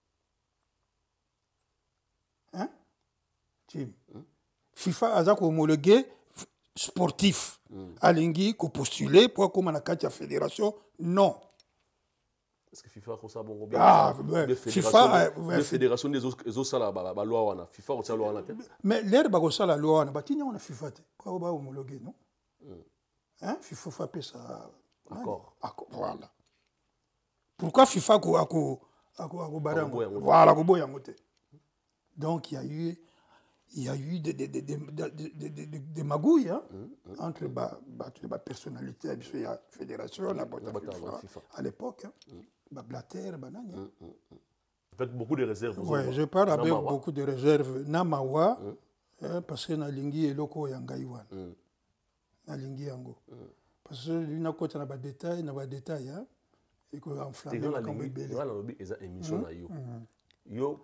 Hein? Tim. FIFA a homologué sportif. Alingi, ko postulé pour comme la carte de la fédération. Non. Est-ce que FIFA a ça bon bien? Ah, ouais. FIFA, la fédération des autres salles, la loi wana. FIFA a la loi wana. Mais l'air ba ça la loi wana, ba tinya on a FIFA te. Pas ba homologué, non? Hein? FIFA faut faire ça. D'accord. Voilà. Pourquoi FIFA ko ako ako ako barango? Voilà, ko boyango te. Donc il y a eu il y a eu des, des, des, des, des, des, des, des, des magouilles hein, mmh, mmh. entre la personnalité de la fédération, la FIFA, à l'époque. Hein. Mmh. Blatter, Banani. Mmh, mmh. Vous faites beaucoup de réserves. Oui, je parle avec beaucoup de réserves. Namawa, mmh. hein, parce que Nalingi est loko Yangaïwan. Mmh. Nalingi Yango. Mmh. Parce que lui, n'a pas de détails, n'a pas de détails. Hein, et qu'on a enflammé comme un bébé. Il y a une émission. Yo.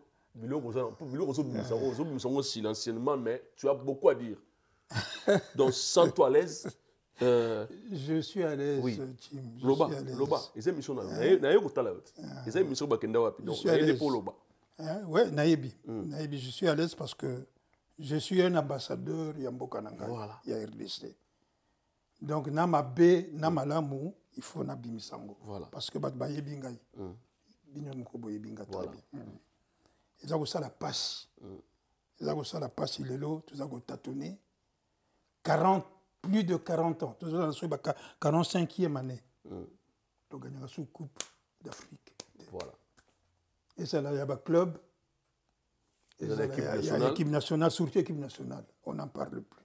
Silencieusement, mais tu as beaucoup à dire. Donc, sens-toi à l'aise. Euh, je suis à l'aise, oui. Tim. Je Loba, suis à l'aise. Loba, ils aiment mission là. Naïe kutala. Ils aiment mission bakenda wapi. Je suis à l'aise. pour Loba. Ouais, Naïbi. Naïbi, je suis à l'aise parce que je suis un ambassadeur Yamboka Nanga. Voilà. Il y a R D C. Donc, Nama B, Nama Lamu, il faut Nabimisango. Voilà. Parce que Batbaye Bingaï. Binyon Koboye Binga Tabi. Ils ont ça la passe. Ils ont ça la passe, il est là, ils ont tâtonné. quarante, plus de quarante ans. Ils ont la quarante-cinquième année. Ils ont gagné la sous-coupe d'Afrique. Voilà. Et ça, là, il y a un club. Il y a l'équipe nationale, surtout l'équipe nationale. On n'en parle plus.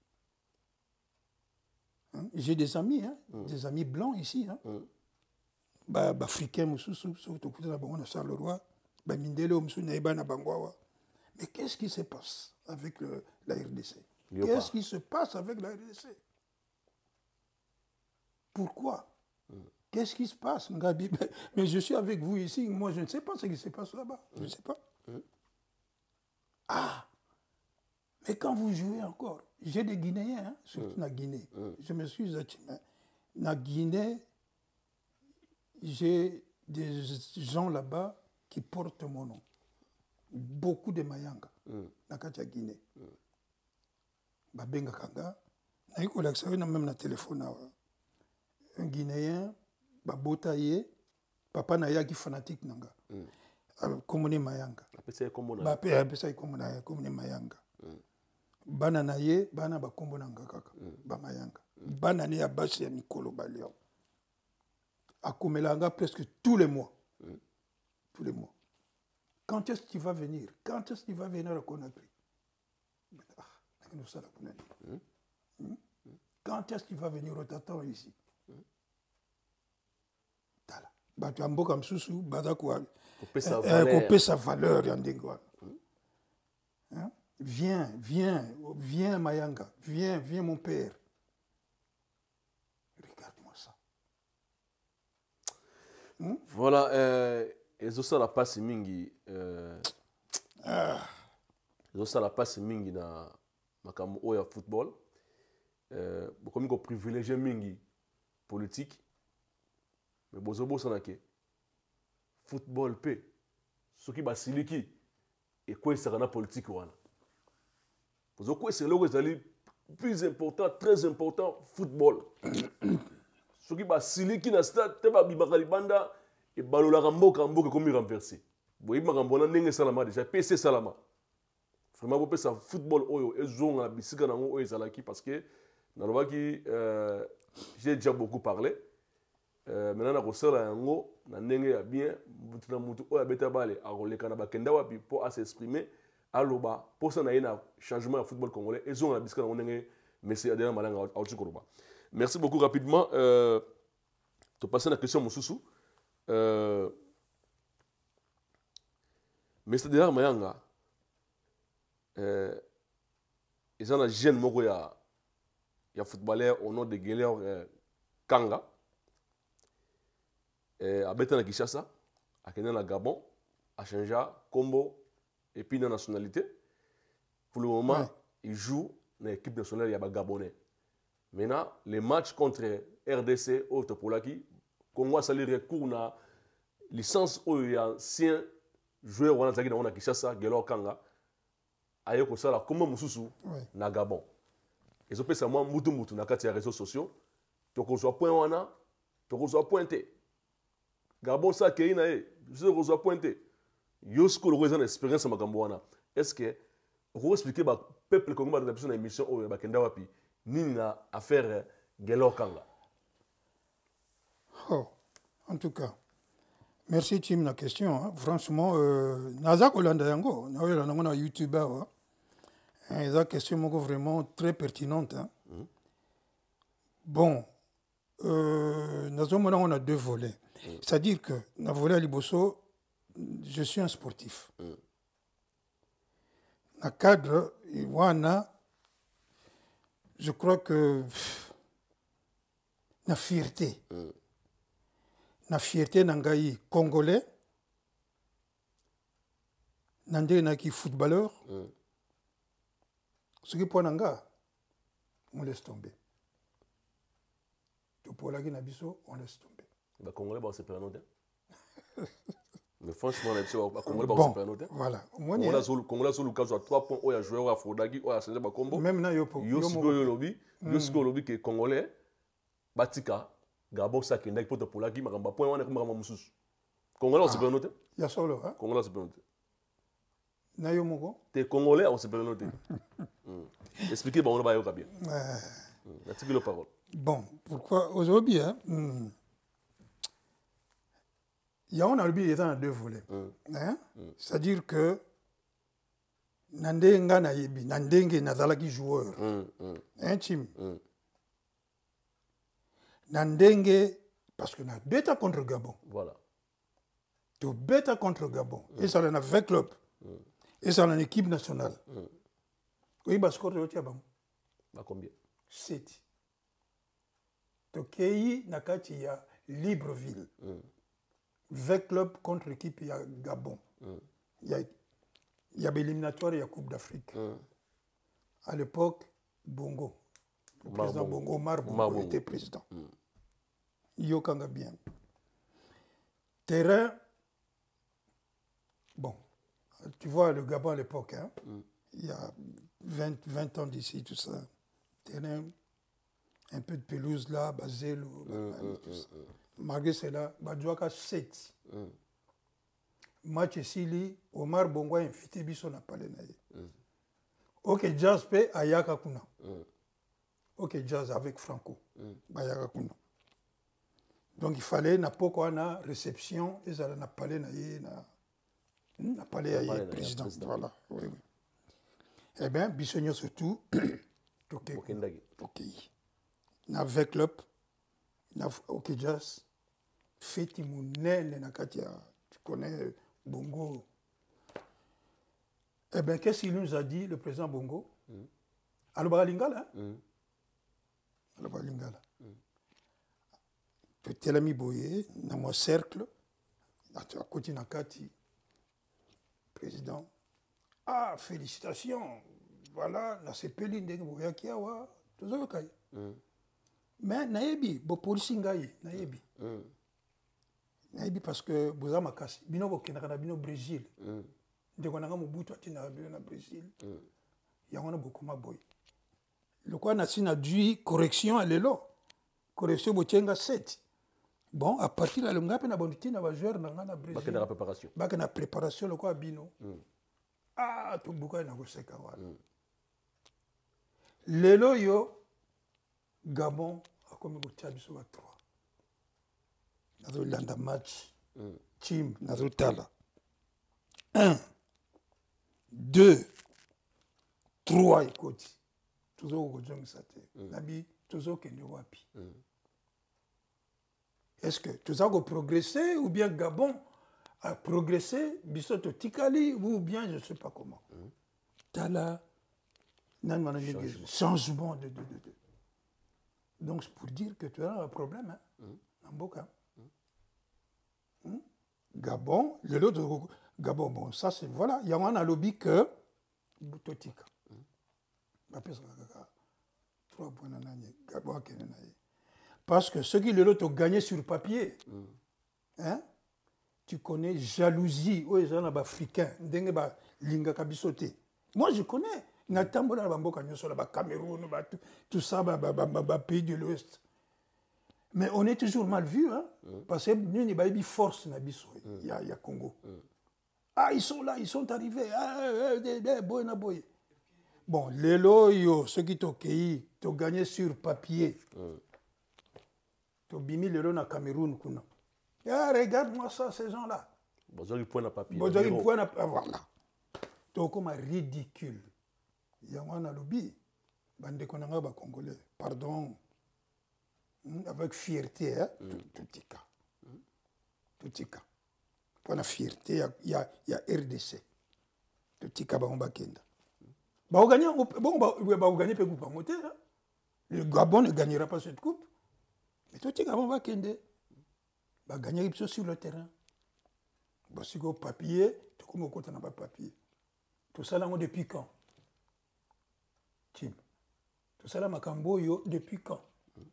Hein? J'ai des amis, hein? mm. des amis blancs ici. Hein? Mm. Bah, bah, africains, surtout on a Charleroi. Mais qu'est-ce qui se passe avec le, la R D C? Qu'est-ce qui se passe avec la R D C? Pourquoi? mm. Qu'est-ce qui se passe? Mais je suis avec vous ici, moi je ne sais pas ce qui se passe là-bas. Je ne sais pas. mm. Ah! Mais quand vous jouez encore, j'ai des Guinéens, hein, surtout mm. la Guinée. Mm. Je me suis dit, la Guinée, j'ai des gens là-bas qui portent mon nom. Beaucoup de Mayanga, mm. na Katia Guinée. Mm. Babenga Kanga, na yiko l'accès na même na téléphone un Guinéen, Babotaye, papa na yaki fanatique nanga. Mm. Komone Mayanga. Apesa komona. Ba pe apesa komona komone Mayanga. Mm. Bana na ye, bana ba kombo nanga kaka. Mm. Ba Mayanga. Mm. Bana ne ya basi ya Mikolo Balio. Akomelanga presque tous les mois. Mm. Tous les mois. Quand est-ce qu'il va venir? Quand est-ce qu'il va venir à Conakry? Mm. Mm. Quand est-ce qu'il va venir au Tatan ici? Tala. Batu amboka msusu baza kwa couper sa valeur yandingwa. Viens, viens, viens Mayanga, viens, viens mon père. Regarde-moi ça. Hmm? Voilà, euh, ils ont ça la passe mingi. Euh, ah. Ils ont ça la passe mingi na makambo oya football. Euh, comme ils ont privilégié mingi politique. Mais bozo bozo na ke football pe ce qui basiliki et quoi ça na politique wana. Bozo quoi c'est le plus important, très important football. Ce qui basiliki na stade te ba bibakali banda et balola ramboka mboka comme renversé. Boyi makambona ndenge salama déjà P C salama. Vraiment bo pesa football oyo ezonga bisika nango oyo ezalaki parce que nalobaki euh, j'ai déjà beaucoup parlé. Euh, maintenant na kosala yango na ndenge ya bien mutu na mutu oyo abeta bale akoleka na bakenda wapi po a s'exprimer aloba po ça na ina changement ya football congolais ezonga na bisika nango ndenge Monsieur Adrien Malanga auti koloba. Merci beaucoup rapidement euh to passer na question mususu euh Monsieur Adrien Malanga euh ils ont un jeune moko ya ya footballeur au nom de Guélère euh, Kanga. Euh, à Beta na Kinshasa, à Kenya na Gabon, a changé combo et puis la nationalité. Pour le moment, ouais. il joue dans l'équipe nationale, il y a des Gabonais. Maintenant, les matchs contre R D C, autre pour la qui, Congo a sali recours na licence où il y a ancien joueur wana zaki na wana Kishasa, Gelo Kanga, ayo ko sala comme mususu na Gabon. Et ça peut ça moi mutu mutu na kati ya réseaux sociaux, to ko so point wana, to ko so pointé. Gabon ça ke ina e, je ko so pointé. Yo sko le raison expérience ma Gabon wana. Est-ce que vous expliquer ba peuple congolais dans une émission où ba kenda wapi nini na affaire Gelo Kanga. Oh, en tout cas, merci Tim la question. Hein. Franchement, euh, Nazak Olanda Yango, na YouTuber, hein, la question est vraiment très pertinente. Hein. Mm. Bon, euh, on a deux volets. Mm. C'est-à-dire que dans le volet à Liboso, je suis un sportif. Mm. Dans le cadre, je crois que la fierté. Mm. La fierté nangai congolais, nandé naki footballeur. Mm. Ce qui pour nanga, on laisse tomber. Tout pour la Guinée-Bissau, on laisse tomber. Les Congolais vont se faire noter. Mais franchement, les Congolais vont se faire noter. Voilà. Les Congolais sont le cas de trois points où il y a joué à Fodagi, où il y a changé de combo. Même là, il y a un lobby. Il y a un lobby qui est congolais, Batika. Gabon ça qui n'est pas pour la qui m'a point on est comme un musus. Congolais on se peut noter. Il y a solo hein. Congolais on se peut noter. Nayo moko. T'es congolais on se peut noter. Expliquez bon on va y aller bien. Expliquez la parole. Bon, pourquoi aujourd'hui hein. Il y a un albi étant à deux volets. Hein? C'est-à-dire que Nandenga na yebi, Nandenge nazalaki joueur. Un team. Nandenge, parce que nous avons bêta contre Gabon. Voilà. Tu bêta contre Gabon. Mm. Et ça, on a vingt clubs. Mm. Et ça, on a une équipe nationale. Mm. Oui, parce que tu as bah, combien? sept. Tu as Nakati, il y a Libreville. Mm. vingt clubs contre l'équipe, il y a Gabon. Mm. Il y a, il y a l'éliminatoire, il y a Coupe d'Afrique. Mm. À l'époque, Bongo. Le Omar président Bongo. Bongo, Omar Bongo, Omar Bongo était président. Mm. Yokanga bien. Terrain, bon, tu vois le Gabon à l'époque, hein, mm. il y a vingt, vingt ans d'ici, tout ça. Terrain, un peu de pelouse là, Basel, mm, mm, tout ça. Mm, mm. Malgré cela, Badjouaka sept. Mm. Match ici, Omar Bongo a invité Bisso na palais. Mm. Ok, Jazz P, Ayaka Kuna. Mm. Ok, Jazz avec Franco. Mm. Ayaka Kuna. Donc il fallait na poko na réception et ça n'a pas les na na pas les président voilà oui oui. Eh bien Bissonio surtout OK OK. Na vingt club na OK Jazz feti munene na katia tu connais Bongo. Eh bien qu'est-ce qu'il nous a dit le président Bongo? Mm. Aloba Lingala. Mm. Aloba Lingala. Mm. Tu es boye dans mon cercle, à côté de Kati, président. Ah, félicitations, voilà, la C P L de Boya Kiawa, tout ça. Mais naebi, bo police ngai, naebi. Naebi parce que boza makasi, bino bo kenaka bino Brésil. De konanga mobutu atina bino na Brésil. Ya wana beaucoup ma boy. Le quoi na sina dû correction à l'élo. Correction botenga sept. Bon, à partir de là, on a un joueur qui a Brésil. La préparation. La préparation, le quoi, bino. Ah, tout le monde a un Lelo yo, Gabon, a comme un tchab sur trois. Nous avons un match. Team, nous avons tala. Un, deux, trois, écoute. Toujours au Djong Sate. Nabi, toujours qu'il n'y a pas. Est-ce que tout ça a progressé ou bien Gabon a progressé, Bissoto Tikali ou bien je ne sais pas comment. Mm. Tala, changement, changement de, de, de, de. Donc c'est pour dire que tu as un problème, hein, mm. dans Boka. Mm. Mm. Gabon, le lot Gabon, bon, ça c'est, voilà, il y a un lobby que, Totika. Trois points Gabon, parce que ceux qui le ont gagné sur papier, mm. hein, tu connais jalousie, oui, les gens africains, moi je connais, Cameroun, tout ça, pays de l'Ouest. Mais on est toujours mal vu, hein, mm. parce que nous, il y a une force, il y a Congo. Mm. Ah, ils sont là, ils sont arrivés. Ah, boy, na boy. Bon, les loyaux, ceux qui t'ont cueilli, t'ont gagné sur papier. T'ont bimi les lois au Cameroun. Ah, regarde-moi ça, ces gens-là. Bonjour, ils pointent à papier. Bonjour, ils pointent à papier. Voilà. Donc, comme ridicule. Il y a un lobby. Bande konanga ba Congolais. Pardon. Avec fierté, hein. Tout y cas. Tout y cas. Pour la fierté, il y a, y a R D C. Tout y cas, on va kenda. Bah, on gagne, bon, bah, on gagne pas coupe à monter. Le Gabon ne gagnera pas cette coupe. Mais tout y cas, on va kenda. Bah, gagner sur le terrain. Bah, si vous papier, tout comme au côté n'a pas papier. Tout ça là, on depuis quand? Tim. Tout ça là, Makambo, yo, depuis quand?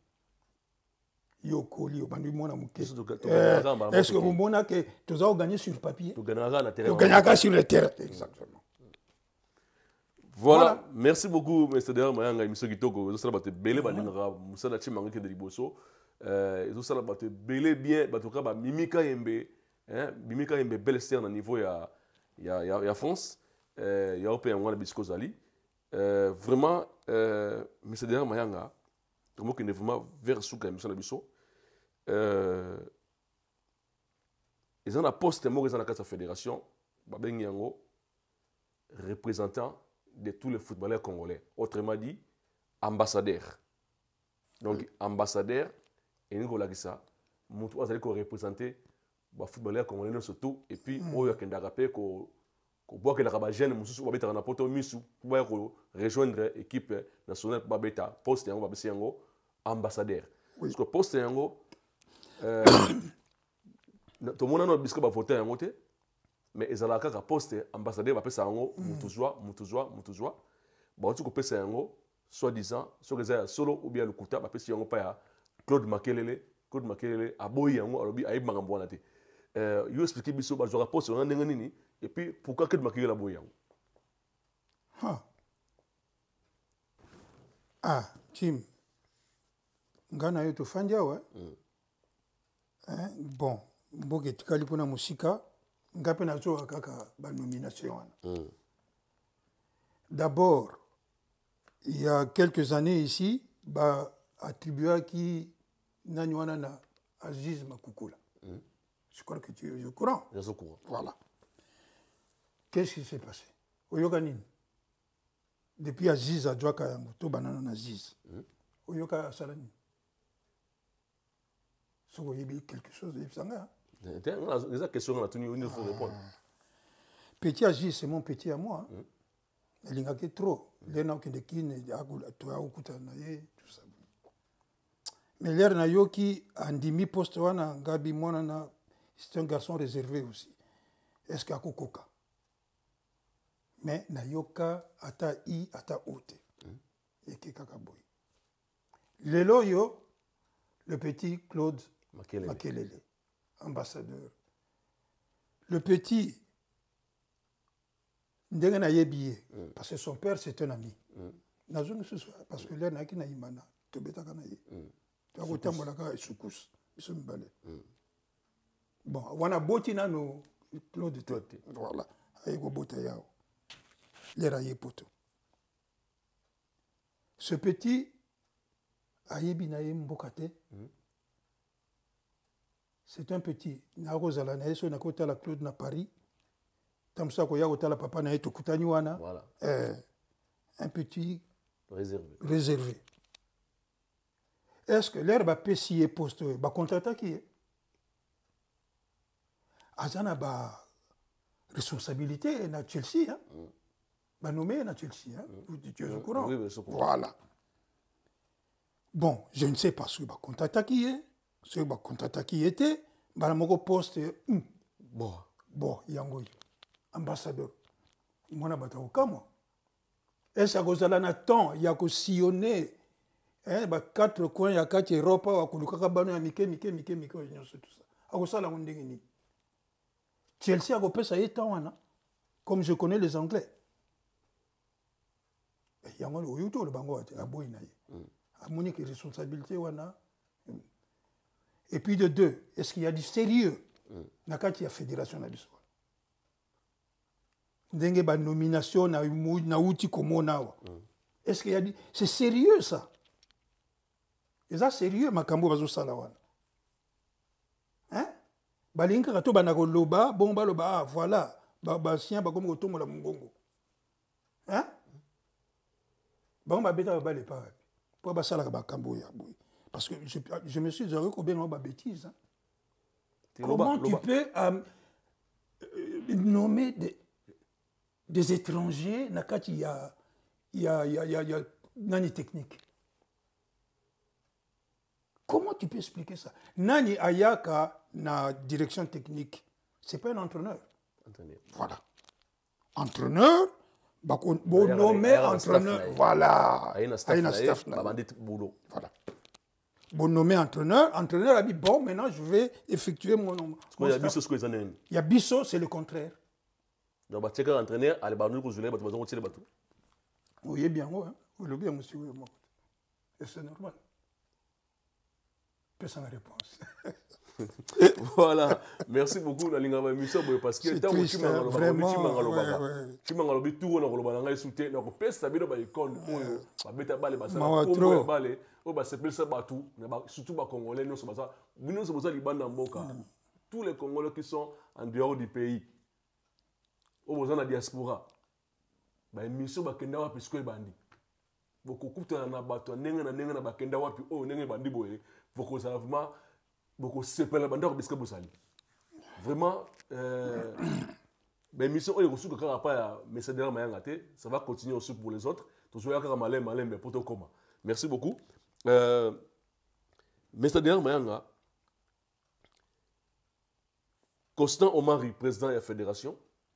Yo Koli, bandu mona muke. Est-ce que vous mona que tu as gagné sur papier? Tu gagneras sur le terrain. Exactement. Voilà. Voilà. Merci beaucoup, M. Dera Mayanga, M. Kitoko. Vous avez été belé, Balingara, Moussa Nachi Mangué de Liboso. Vous avez été belé bien, Batouka, Mimika Yembe, Mimika Yembe, belle star au niveau ya ya France, ya Européen, on a Bisco Zali. Vraiment, M. Dera Mayanga. Comment que vraiment vers Souka et M. Nabiso. Ils ont un poste de la carte de la fédération, Babeng Yango, représentant de tous les footballeurs congolais. Autrement dit, ambassadeur. Donc, oui. Ambassadeur, et nous avons dit ça, nous avons représenté les footballeurs congolais surtout, et puis, nous avons rappelé que nous avons jeune, nous avons rejoindre l'équipe nationale pour poste de ambassadeur. Oui. Parce que poste yango euh tout le monde a bisque ba voter yango te mais ezala kaka poste ambassadeur ba pesa yango mutuzwa mutuzwa mutuzwa ba tu ko pesa yango soi disant sur les solo ou bien le kuta ba pesa yango pa ya Claude Makelele Claude Makelele aboyi yango alobi ayi makambo wana te euh yo expliquer biso ba zo poste on ndenge nini et puis pourquoi Claude Makelele aboyi yango ha ah Tim ngana yo tofanja wa mm. hein? Bon mboke tikali pona musika ngape na zo kaka ba nomination mm. D'abord il y a quelques années ici ba attribué qui nanywana na Aziz Makukula mm. Je crois que tu es au courant. Je suis au courant. Voilà. Qu'est-ce qui s'est passé Oyoka nini depuis Aziz a Djwaka yango to banana na Aziz mm. Oyoka salani si vous avez quelque chose de différent. Les questions on a tenu il faut répondre. Petit Aziz c'est mon petit à moi. Il y a que trop. Les gens qui déclinent tout ça. Mais l'air na yoki andimi poste wana ngabi mona na c'est un garçon réservé aussi. Est-ce qu'il y a kokoka? Mais na yoka ata i ata ote. Et qui kakaboy. Le loyo le petit Claude Makelele. Makelele, ambassadeur. Le petit, Ndengana Yebiye, mm. parce que son père c'est un ami. Mm. Parce que là, il y a un imana, tu bêta kanaye. Tu as autant de soukous, ils sont balés. Bon, on a botina no Claude. Voilà, avec le botayao, les raillés poto. Ce petit, Ayebi Naye Mbokate. C'est un petit. Narozala na yeso na kota la Claude na Paris. Tamsa ko ya kota la papa na yeto kutanywana. Voilà. Euh, un petit réservé. Réservé. Est-ce que l'herbe a pessié poste ba contre-attaquer? Azana ba responsabilité na Chelsea hein. Mm. Ba nommé na Chelsea hein. Mm. Vous tu es au courant? Oui, oui, c'est au courant. Voilà. Bon, je ne sais pas ce que va contre-attaquer. Ce que va contre-attaquer était, bah, mon poste, hum. bon, bon, yango. ambassadeur. Moi, je suis au est-ce que vous avez temps, il y a que sillonner quatre coins, il y a quatre Europes, il y a quatre Mike, Mike, Mike, Mike, tout ça. À ça, la monde Chelsea a coupé ça y est temps, comme je connais les Anglais. Il y a un YouTube, le bango, la boïna. À mon responsabilité, et puis de deux, est-ce qu'il y a du sérieux dans la fédération de l'histoire? Ndenge ba nomination na na uti komonawa. Est-ce qu'il y a dit c'est sérieux ça? Et ça sérieux makambo bazo sala wana. Hein? Balinga kato banako loba bon ba loba voilà ba ba sien ba comme otongo la mungongo. Hein? Bon ba beta ba le pas. Pour ba sala ba kambo ya boy. Parce que je, je me suis dit que bien ba bêtise. Hein? Comment loba, tu loba. peux euh, euh, nommer des des étrangers, il y a, il y a, il y a, il y a, il y a nani technique. Comment tu peux expliquer ça? Nani ayaka na direction technique, c'est pas un entraîneur. Entraîneur. Voilà. Entraîneur, bon nommé entraîneur. Voilà. Il y a un staff. Voilà. Bon nommé entraîneur, entraîneur a dit bon, maintenant je vais effectuer mon nom. Il y a Bisso, il y a Bisso, c'est le contraire. Donc, bah, checker entraîneur, allez, bah, nous, consulter, bah, tu vas nous retirer, bah, tout. Oui, bien, oui. Oui, bien, monsieur, oui, moi. Et c'est normal. Personne n'a réponse. Voilà. Merci beaucoup, la ligne Misso, parce que tant que tu m'as vraiment, tu m'as enlevé tout, on a enlevé soutien, donc on peut savoir dans l'école, on va mettre balle, bah, ça va trop. Balle, on va s'appeler ça, bah, tout, surtout, bah, Congolais, nous, c'est ça. Nous, c'est pour ça, les bandes en Boka. Tous les Congolais qui sont en dehors du pays. Au la diaspora, ba émission bakenda wapi siko bandi. Boko kuta na bato nenga na nenga na bakenda wapi oh nenga bandi boye. Boko ça vraiment boko sepela bandi ko biska bosali. Vraiment euh ba émission o reçu que pas ya messager mayanga te, ça va continuer aussi pour les autres. To soya ka malem malem mais poto koma. Merci beaucoup. Euh messager mayanga Constant Omari, président de la fédération,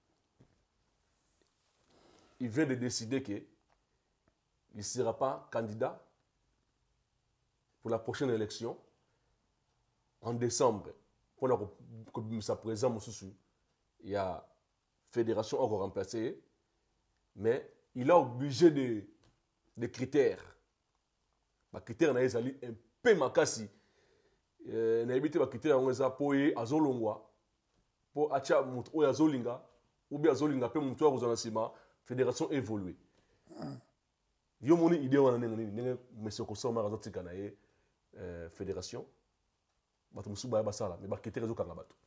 il vient de décider qu'il ne sera pas candidat pour la prochaine élection en décembre. Pour sa présence, il y a la fédération encore remplacée, mais il a obligé de, des critères. Les critères sont un peu makasi. Il a évité les critères pour azolongwa, pour acha mutu azolinga, ou bien azolinga pe mutu azonasima. Fédération évoluée. Yo moni idée wana nengani nenge monsieur Kosoma razotika na ye fédération. Bato musuba ba sala mais ba ketere zo kanga bato.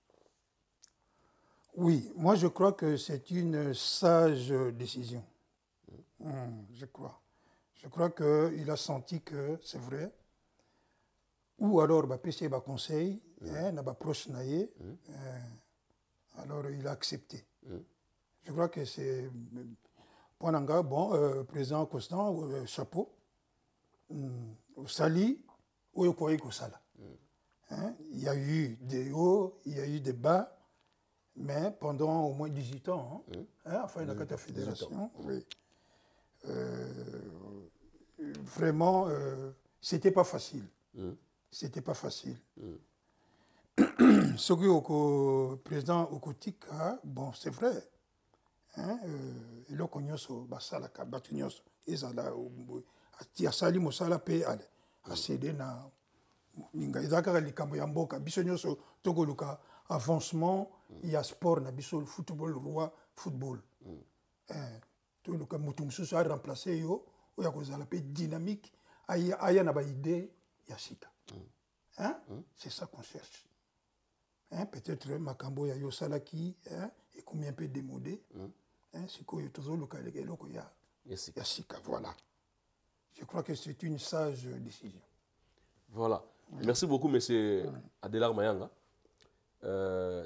Oui, moi je crois que c'est une sage décision. Mm. Mm, je crois. Je crois que il a senti que c'est vrai. Ou alors ba pêcher ba conseil, mm. hein, na ba proche na ye. Mm. Euh, alors il a accepté. Mm. Je crois que c'est Ponanga, bon, euh, président Constant, euh, chapeau. Mm, Sali, Oyokoye Kosala. Hein? Il y a eu des hauts, il y a eu des bas, mais pendant au moins dix-huit ans, hein, mm. hein, enfin, la mmh. fédération, oui. Euh, vraiment, euh, c'était pas facile. Mm. C'était pas facile. Mm. Ce que le président Okotika, bon, c'est vrai. Hein, euh, il a connu ce basala kabatunyos ezala atia sali mosala pe ale acéder na minga ezaka likambo ya mboka biso nyoso tokoluka avancement il y a sport na biso football roi football eh to luka mutu mususu a remplacer yo o ya kozala pe dynamique aya aya na ba idée ya sika hein c'est ça qu'on cherche. Hein, peut-être makambo ya yo salaki hein et combien un peu démodé. Hein, c'est quoi toujours le cas il y a Yassika, voilà. Je crois que c'est une sage décision. Voilà. Oui. Merci beaucoup, monsieur oui. Adelar Mayanga. Euh,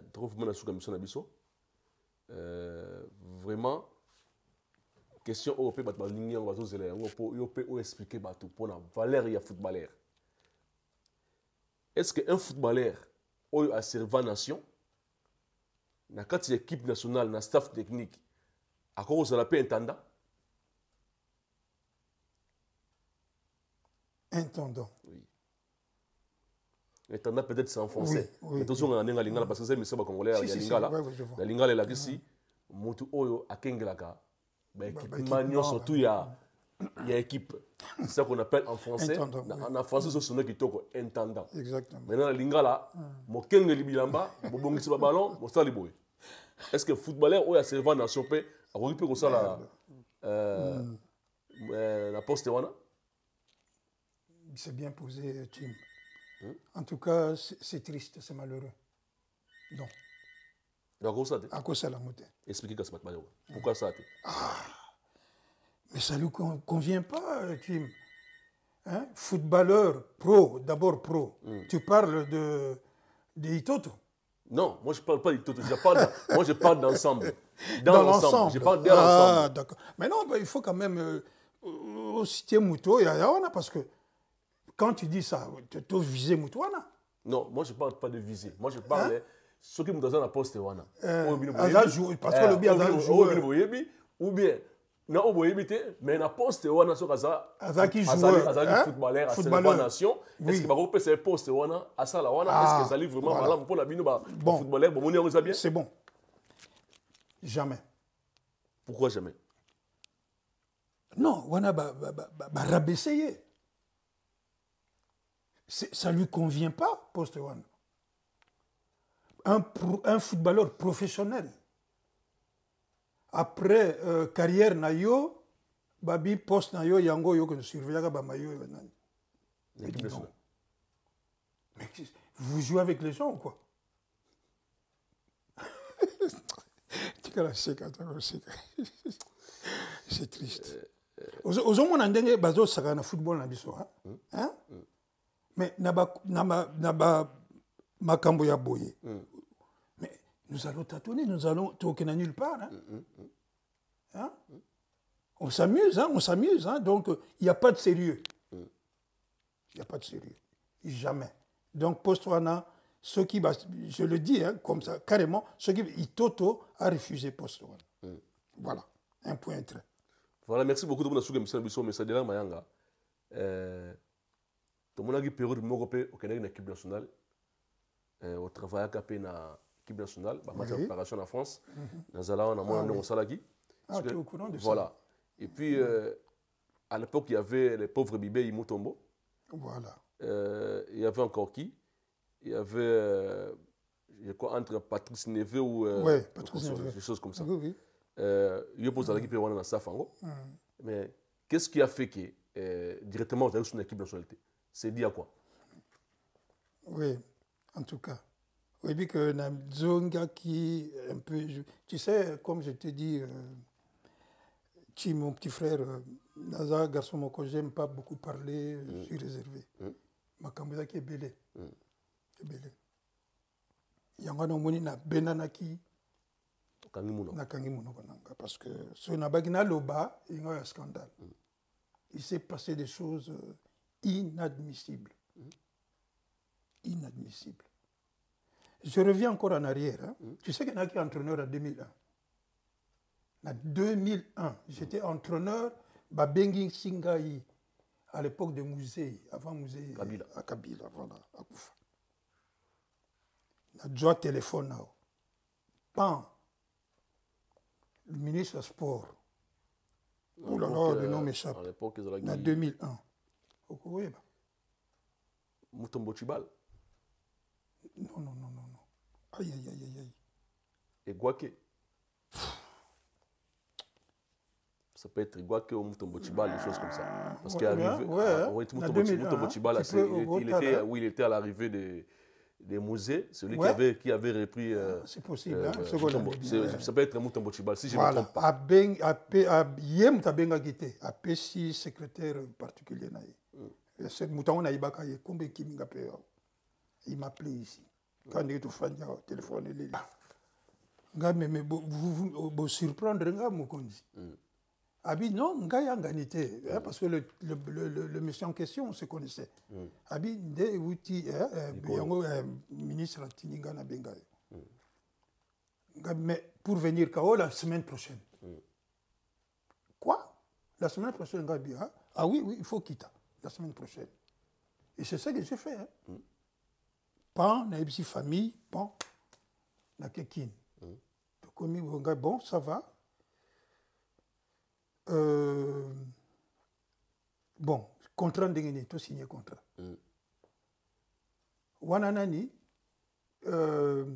vraiment, question européenne, on peut expliquer pour la valeur du footballeur. Est-ce qu'un footballeur a servi la nation? na kati ya équipe nationale na staff technique akoko ozala pe intendant intendant oui intendant peut-être c'est en français oui, oui, mais tous on a nga lingala parce que c'est monsieur congolais si, ya si, lingala si, ouais, ouais, je vois. la lingala la kisi mutu oyo akengelaka ba équipe bah, manio équipe, surtout bah, il y a il y a équipe c'est ça qu'on appelle en français Intendant, na, oui. en français ce sonne kitoko intendant exactement maintenant la lingala mo kengeli bilamba bo bongisi ba ballon mo sali boy est-ce que footballeur oyo a servi nation pe akoki pe ko sala euh mm. euh, la poste wana c'est bien posé, Tim. Hmm? En tout cas, c'est triste, c'est malheureux. Non. Donc, ça à cause de la montée. Expliquez ce matin. Pourquoi ça? Ah, mais ça ne lui convient pas, Tim. Hein? Footballeur pro, d'abord pro. Hmm. Tu parles de, de Itoto. Non, moi je ne parle pas d'Itoto. Je parle, moi je parle d'ensemble. Dans, Dans l'ensemble. Je parle de ah, l'ensemble. D'accord. Mais non, bah, il faut quand même euh, citer Mouto et Ayawana parce que quand tu dis ça, tu as visé Moutouana. Non, moi je ne parle pas de viser. Moi je parle de ce qui me donne la poste. Parce que le bien joué. Ou bien, non, mais la poste, on a ça. Azaki joueur. Azaki footballeur, footballeur. Nation. Est-ce que va passer poste wana à ça là wana est-ce que ça livre vraiment malade pour la bino ba footballeur bon on est bien. C'est bon. Jamais. Pourquoi jamais? Non, wana ba ba ba rabaisser. Ça ne lui convient pas, poste one. Un, pro, un footballeur professionnel. Après euh, carrière nayo, babi poste nayo yango yo que surveille ba mayo nan. Mais vous jouez avec les gens ou quoi? C'est triste. Aux hommes on a ndenge bazo saka na football na biso hein? Hein? Mais naba naba naba makambo ya boye. Mm. Mais nous allons tâtonner, nous allons toquer nulle part. Hein? Mm, mm, hein? Mm. On s'amuse, hein? On s'amuse. Hein? Donc il n'y a pas de sérieux. Il mm. n'y a pas de sérieux. Jamais. Donc Post-Wana, ceux qui, je le dis hein, comme ça, carrément, ceux qui, Itoto a refusé Post-Wana. Mm. Voilà, un point très. Voilà, merci beaucoup de vous avoir suivi le message de la Mayanga. Euh... Tout le monde a eu période de m'occuper au Canada, l'équipe nationale, au travail à l'équipe nationale, la préparation en France. Nous allons en mon salagi. Ah, tu es au courant de ça? Voilà. Et puis, euh, à l'époque, il y avait les pauvres Bibé Imutombo. Voilà. Euh, il y avait encore qui? Il y avait, euh, je crois, entre Patrice Neve ou euh, ouais, Patrice Neve. Des choses comme ça. Oui, oui. Euh, il y a posé l'équipe dans la Safango. Mais qu'est-ce qui a fait que euh, directement, vous avez sur une équipe nationalité? C'est dit à quoi? Oui, en tout cas. Oui, puis que Zonga qui un peu. Tu sais, comme je te dis, euh, Chi, mon petit frère, euh, Naza, garçon, mon que j'aime pas beaucoup parler, mm. je suis réservé. Mm. Ma caméra qui est belé. Mm. Qui est belé. Yanga no moni na benanaki. Kangimuno. Na kangimuno konanga. Parce que ce n'a pas gagné loba, il y a un scandale. Mm. Il s'est passé des choses. Euh, Inadmissible. Mmh. Inadmissible. Je reviens encore en arrière. Hein. Mmh. Tu sais qu'il y en a qui est entraîneur en deux mille un. En deux mille un, j'étais mmh. entraîneur à Bengi Singaï, à l'époque de Musée, avant Musée Kabila. À Kabila, voilà, à Koufa. On a déjà téléphone. Pan, le ministre des Sports. Oh là là, le nom m'échappe. En deux mille un. Oui, bah. Mutombo Chibal. Non, non, non, non, non. Aïe, aïe, aïe, aïe. Et Guaké. Ça peut être Guaké ou Mutombo Chibal, des choses comme ça. Parce qu'il est arrivé. Ouais, ah, ouais, Mutombo Chibal, il, il, était, oui, il était à l'arrivée des, des musées, celui ouais. qui, avait, qui avait repris. Euh, c'est possible, euh, hein, euh, Mutombo, ouais. Ça peut être Mutombo Chibal, si je voilà. ne me trompe pas. À Ben, à P, à Yem Tabenga Gité, à P six secrétaire particulier. C'est Mouton Naïbaka, il m'a appelé ici. Quand il est au téléphone, il est là. Mais vous vous surprendre, Moukonzi. Abi, non, Ngaya Nganité, parce que le, le, le, le monsieur en question, on se connaissait. Abi, de Outi, ministre Tiningana Bengaï. Mais pour venir K O la semaine prochaine. Mm. Quoi? La semaine prochaine, Gabi, hein? Ah oui, oui, il faut quitter. La semaine prochaine. Et c'est ça que j'ai fait. Hein? Mm. Pan, na une famille, bon, na kekin. Mm. Bon, ça va. Euh, bon, contrat de tout signé contrat. Mm. Wananani, euh,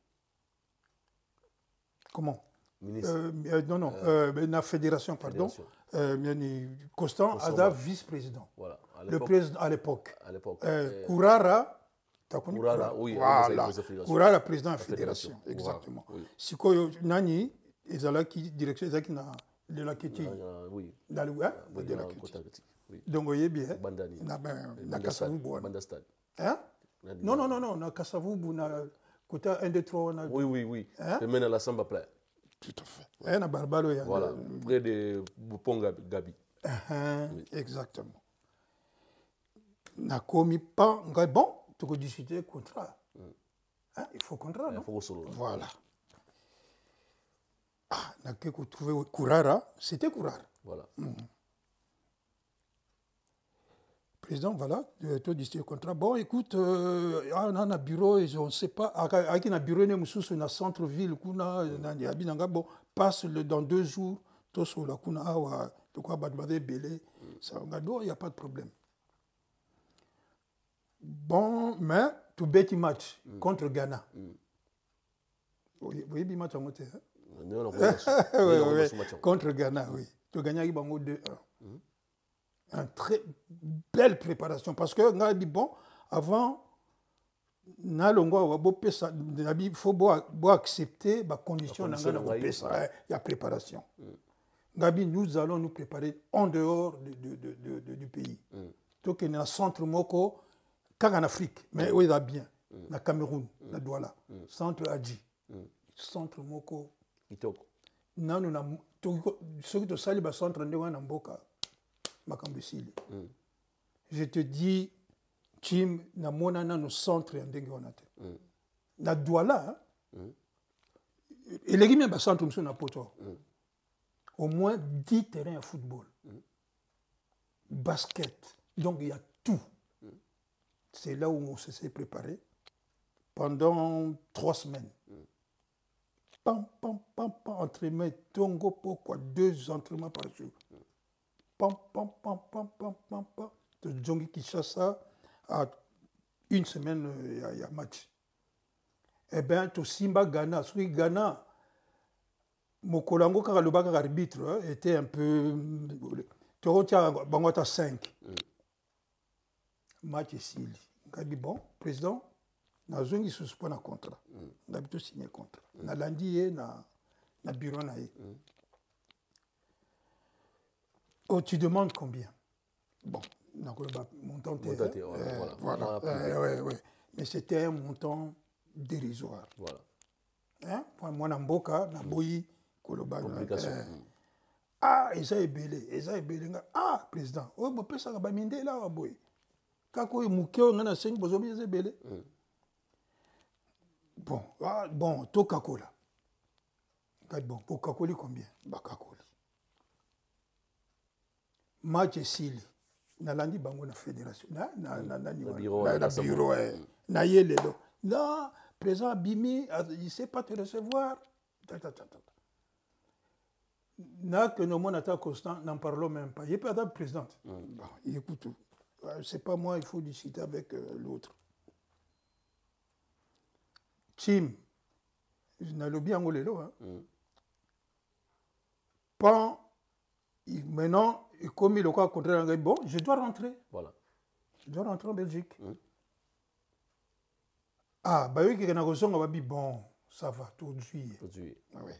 comment euh, euh, Non, non, euh, euh, la fédération, pardon. Fédération. Euh, Constant Ada, vice-président. Voilà, le président à l'époque. À l'époque. Euh, Kourara, tu as connu Kourara, oui. Voilà. Kourara, président de la fédération, fédération. Exactement. Oui. Si quoi, Nani, ils ont qui direction, ils ont de la Kéti. Oui. Dans le web, de la Kéti. Donc, vous voyez bien. Bandani. Na Kassavou. Bandastad. Hein? Non, non, non, non, na Kassavou, na côté un, deux, trois. Oui, oui, oui. Je mène à la Samba Play. Tout à fait. Hein, na Barbalo. Voilà, près de Boupon Gabi. Oui. Exactement. Na commis pas, bon, tu peux discuter contrat. Hein? Il faut contrat, non? Il faut solo. Voilà. Ah, na que trouvé Kourara, c'était Kourara. Voilà. Mm. Président, voilà, tu dis le contrat. Bon, écoute, euh, on a un bureau, et on ne sait pas. Avec un bureau, on a un centre-ville, bon, passe le, dans deux jours, tout sur la kuna, de quoi badbadé, belé. Il n'y a pas de problème. Bon, mais tu bêtes match mm. contre Ghana. Mm. Vous voyez le match en moté, hein? Non, non, oui, oui. Contre Ghana, oui. Tu gagnes deux un. Mm. Une très belle préparation. Parce que, on a dit, bon, avant, il faut accepter les conditions de la préparation. Mm. Nous allons nous préparer en dehors de, de, de, de, de, du pays. Mm. Donc, il y a un centre Moko, en Afrique, mais oui, il y a bien. Au Cameroun, la Douala, centre Adji, centre Moko. Non, nous avons ceux qui sont le centre de Mboka. Je te dis, Tim, na mona na no centre en dengue onate. Na Douala, et les gars, centre monsieur na poto. Au moins dix terrains de football, basket. Donc il y a tout. C'est là où on s'est préparé pendant trois semaines. Pam, pam, pam, pam, entraînement, tongo, pourquoi deux entraînements par jour. Pam, pam, pam, pam, pam, pam, pam. De Djongi Kinshasa, à une semaine, il y, y a match. Eh bien, tout Simba Ghana, celui Ghana, Mokolango, quand le bac arbitre, était un peu. Tu retiens, Bangwata cinq. Match ici. Il a dit, bon, président, nous avons suspend un contrat. Nous avons signé un contrat. Nous avons dit, nous avons bureau. Oh, tu demandes combien? Bon, nous avons montant. Voilà. voilà. Euh, ouais, ouais. Mais c'était un montant dérisoire. Voilà. Hein? Moi, je suis boyi complication. Ah, ils ont ébélé. Ils ont ébélé. Ah, président. Oh, je peux ça va minde là, boy. Kako mukeo ngana cinq bozobi ébélé. Bon, ah, bon, to kakola. Bon, pour kakoli combien? Bah kakoli. Match Sili. Na landi bango na fédération. Na na na na na bureau. Na bureau. Na yele do. Non, président Abimi, il ne sait pas te recevoir. Na que nos monateurs constant, n'en parlons même pas. Il n'est pas d'être présidente. Mm. Bon, il écoute tout. C'est pas moi, il faut discuter avec euh, l'autre. Tim, je n'ai bien engolé là. Pan, maintenant, comme il a contraire, bon, je dois rentrer. Voilà. Je dois rentrer en Belgique. Mm. Ah, bah oui, quelqu'un a reçu, on va dire, bon, ça va, tout de suite. Tout de suite. Ah oui.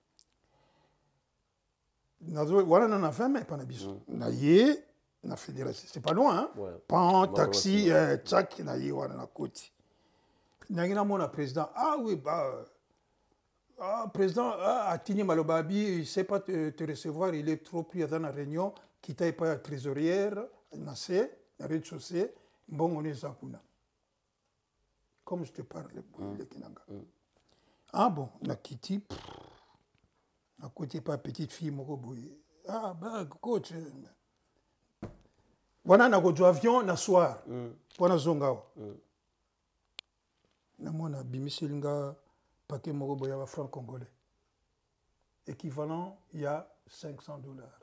Voilà, on a fait, mais pas de bisous. Naïe, na fédération. C'est pas loin, hein? Ouais. Pan, taxi, tchak, naïe, voilà, na côte. Naïe, na mon président. Ah oui, bah. Ah, président, ah, Atini Malobabi, il ne sait pas te, te recevoir, il est trop pris dans la réunion, qui t'a pas la trésorière, Nassé, la rez-de-chaussée, bon, on est Zakuna. Comme je te parle, mm. le Kinanga. Mm. Ah bon, na Kitty, à côté pas petite fille, mon boy. Ah bah coach. Voilà, na go avion na soir. Pour na zonga. Na mona bimiselinga paquet mon boy à franc congolais. Équivalent, il y a cinq cents dollars.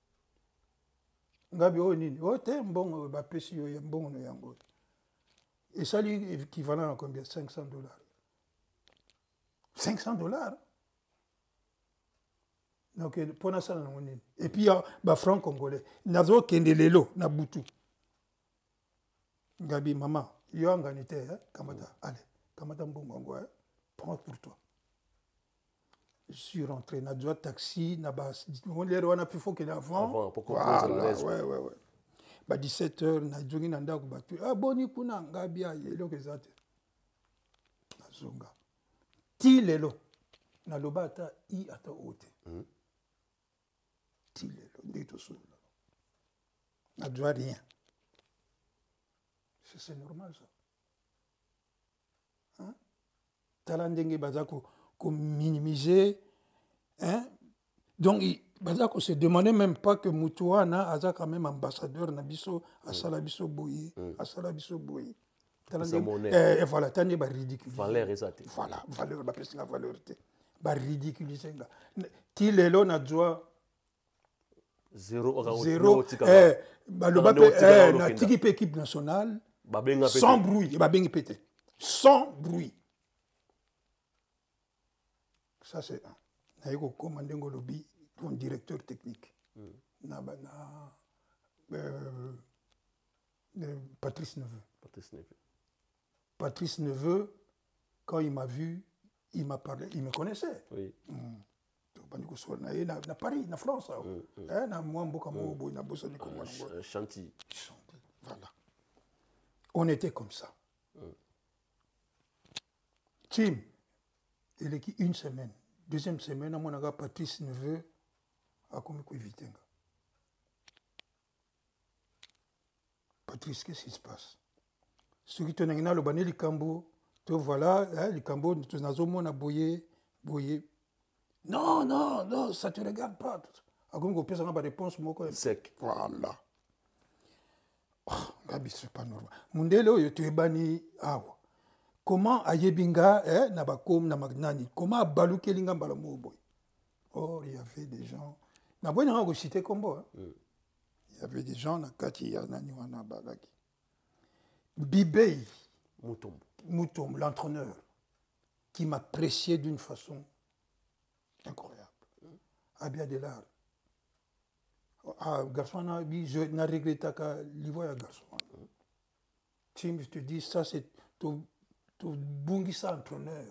Ngabi o nini? O te mbongo ba pesi yo ya mbongo no yango. Et ça lui équivalent à combien? cinq cents dollars. cinq cents dollars. Donc pour na ça na nini? Et puis ba franc congolais. Nazo kende lelo na butu. Ngabi maman, yo anganite hein, kamata. Allez, kamata mbongo ngo hein. Prends pour toi. Je suis rentré, na droit taxi, na bas, on les rois na plus fort que avant. Avant, pour voilà, comprendre. ouais, ouais, ouais. Bah dix-sept heures, na jogi na ndaku batu. Ah boni kuna ngabia yelo kezate. Na zonga. Ti lelo. Na loba ata I ata ote. Mm. Ti lelo, ndito solo. Na droit rien. C'est normal ça. Hein? Talandenge bazako qu'on minimiser. Hein? Donc, il ne se demandait même pas que Moutouana a quand même ambassadeur Nabiso, à Salabiso Boye, à Salabiso Boye. Et voilà, tu as ridicule. Valeur, exact. Voilà, valeur, la personne a valeur. Ba ridiculiser. Til est là, on a droit. Zéro. Zéro. Eh, bah, le bapé, eh, na tiki équipe nationale, sans bruit, il va bien péter. Sans bruit. Ça, c'est un. Je suis commandé au lobby comme directeur technique. Mm. Na, na, euh, euh, Patrice Neveu. Patrice Neveu. Patrice Neveu, quand il m'a vu, il m'a parlé, il me connaissait. Oui. Mm. Na, na Paris, na France. Mm. Mm. Eh, na moi, mm. na bossa ni comme un chantier. Voilà. On était comme ça. Mm. Tim. Il est une semaine. Deuxième semaine, à mon avis, Patrice Neveu a commis quoi éviter. Patrice, qu'est-ce qui se passe? Ce qui te n'a le bané, le cambo, te voilà, le cambo, tu n'as pas boyé, boyé. Non, non, non, ça ne te regarde pas. A commis quoi, ça n'a pas de réponse, moi, quoi. Sec. Voilà. Oh, Gabi, c'est pas normal. Mundelo, tu es banni, ah, comment Ayebinga, eh, Nabakom, Namagnani, comment Balouke Linga Balamoboy? Oh, il y avait des gens. Na bonne on cité combo. Il y avait des gens na kati ya nani wana balaki. Bibey Moutombo. Moutombo, l'entraîneur, qui m'appréciait d'une façon incroyable. Abia Delar. Ah, garçon, je n'ai regretté qu'à l'ivoire garçon. Tim, je te dis, ça c'est tout. Tu bungisa entraîneur.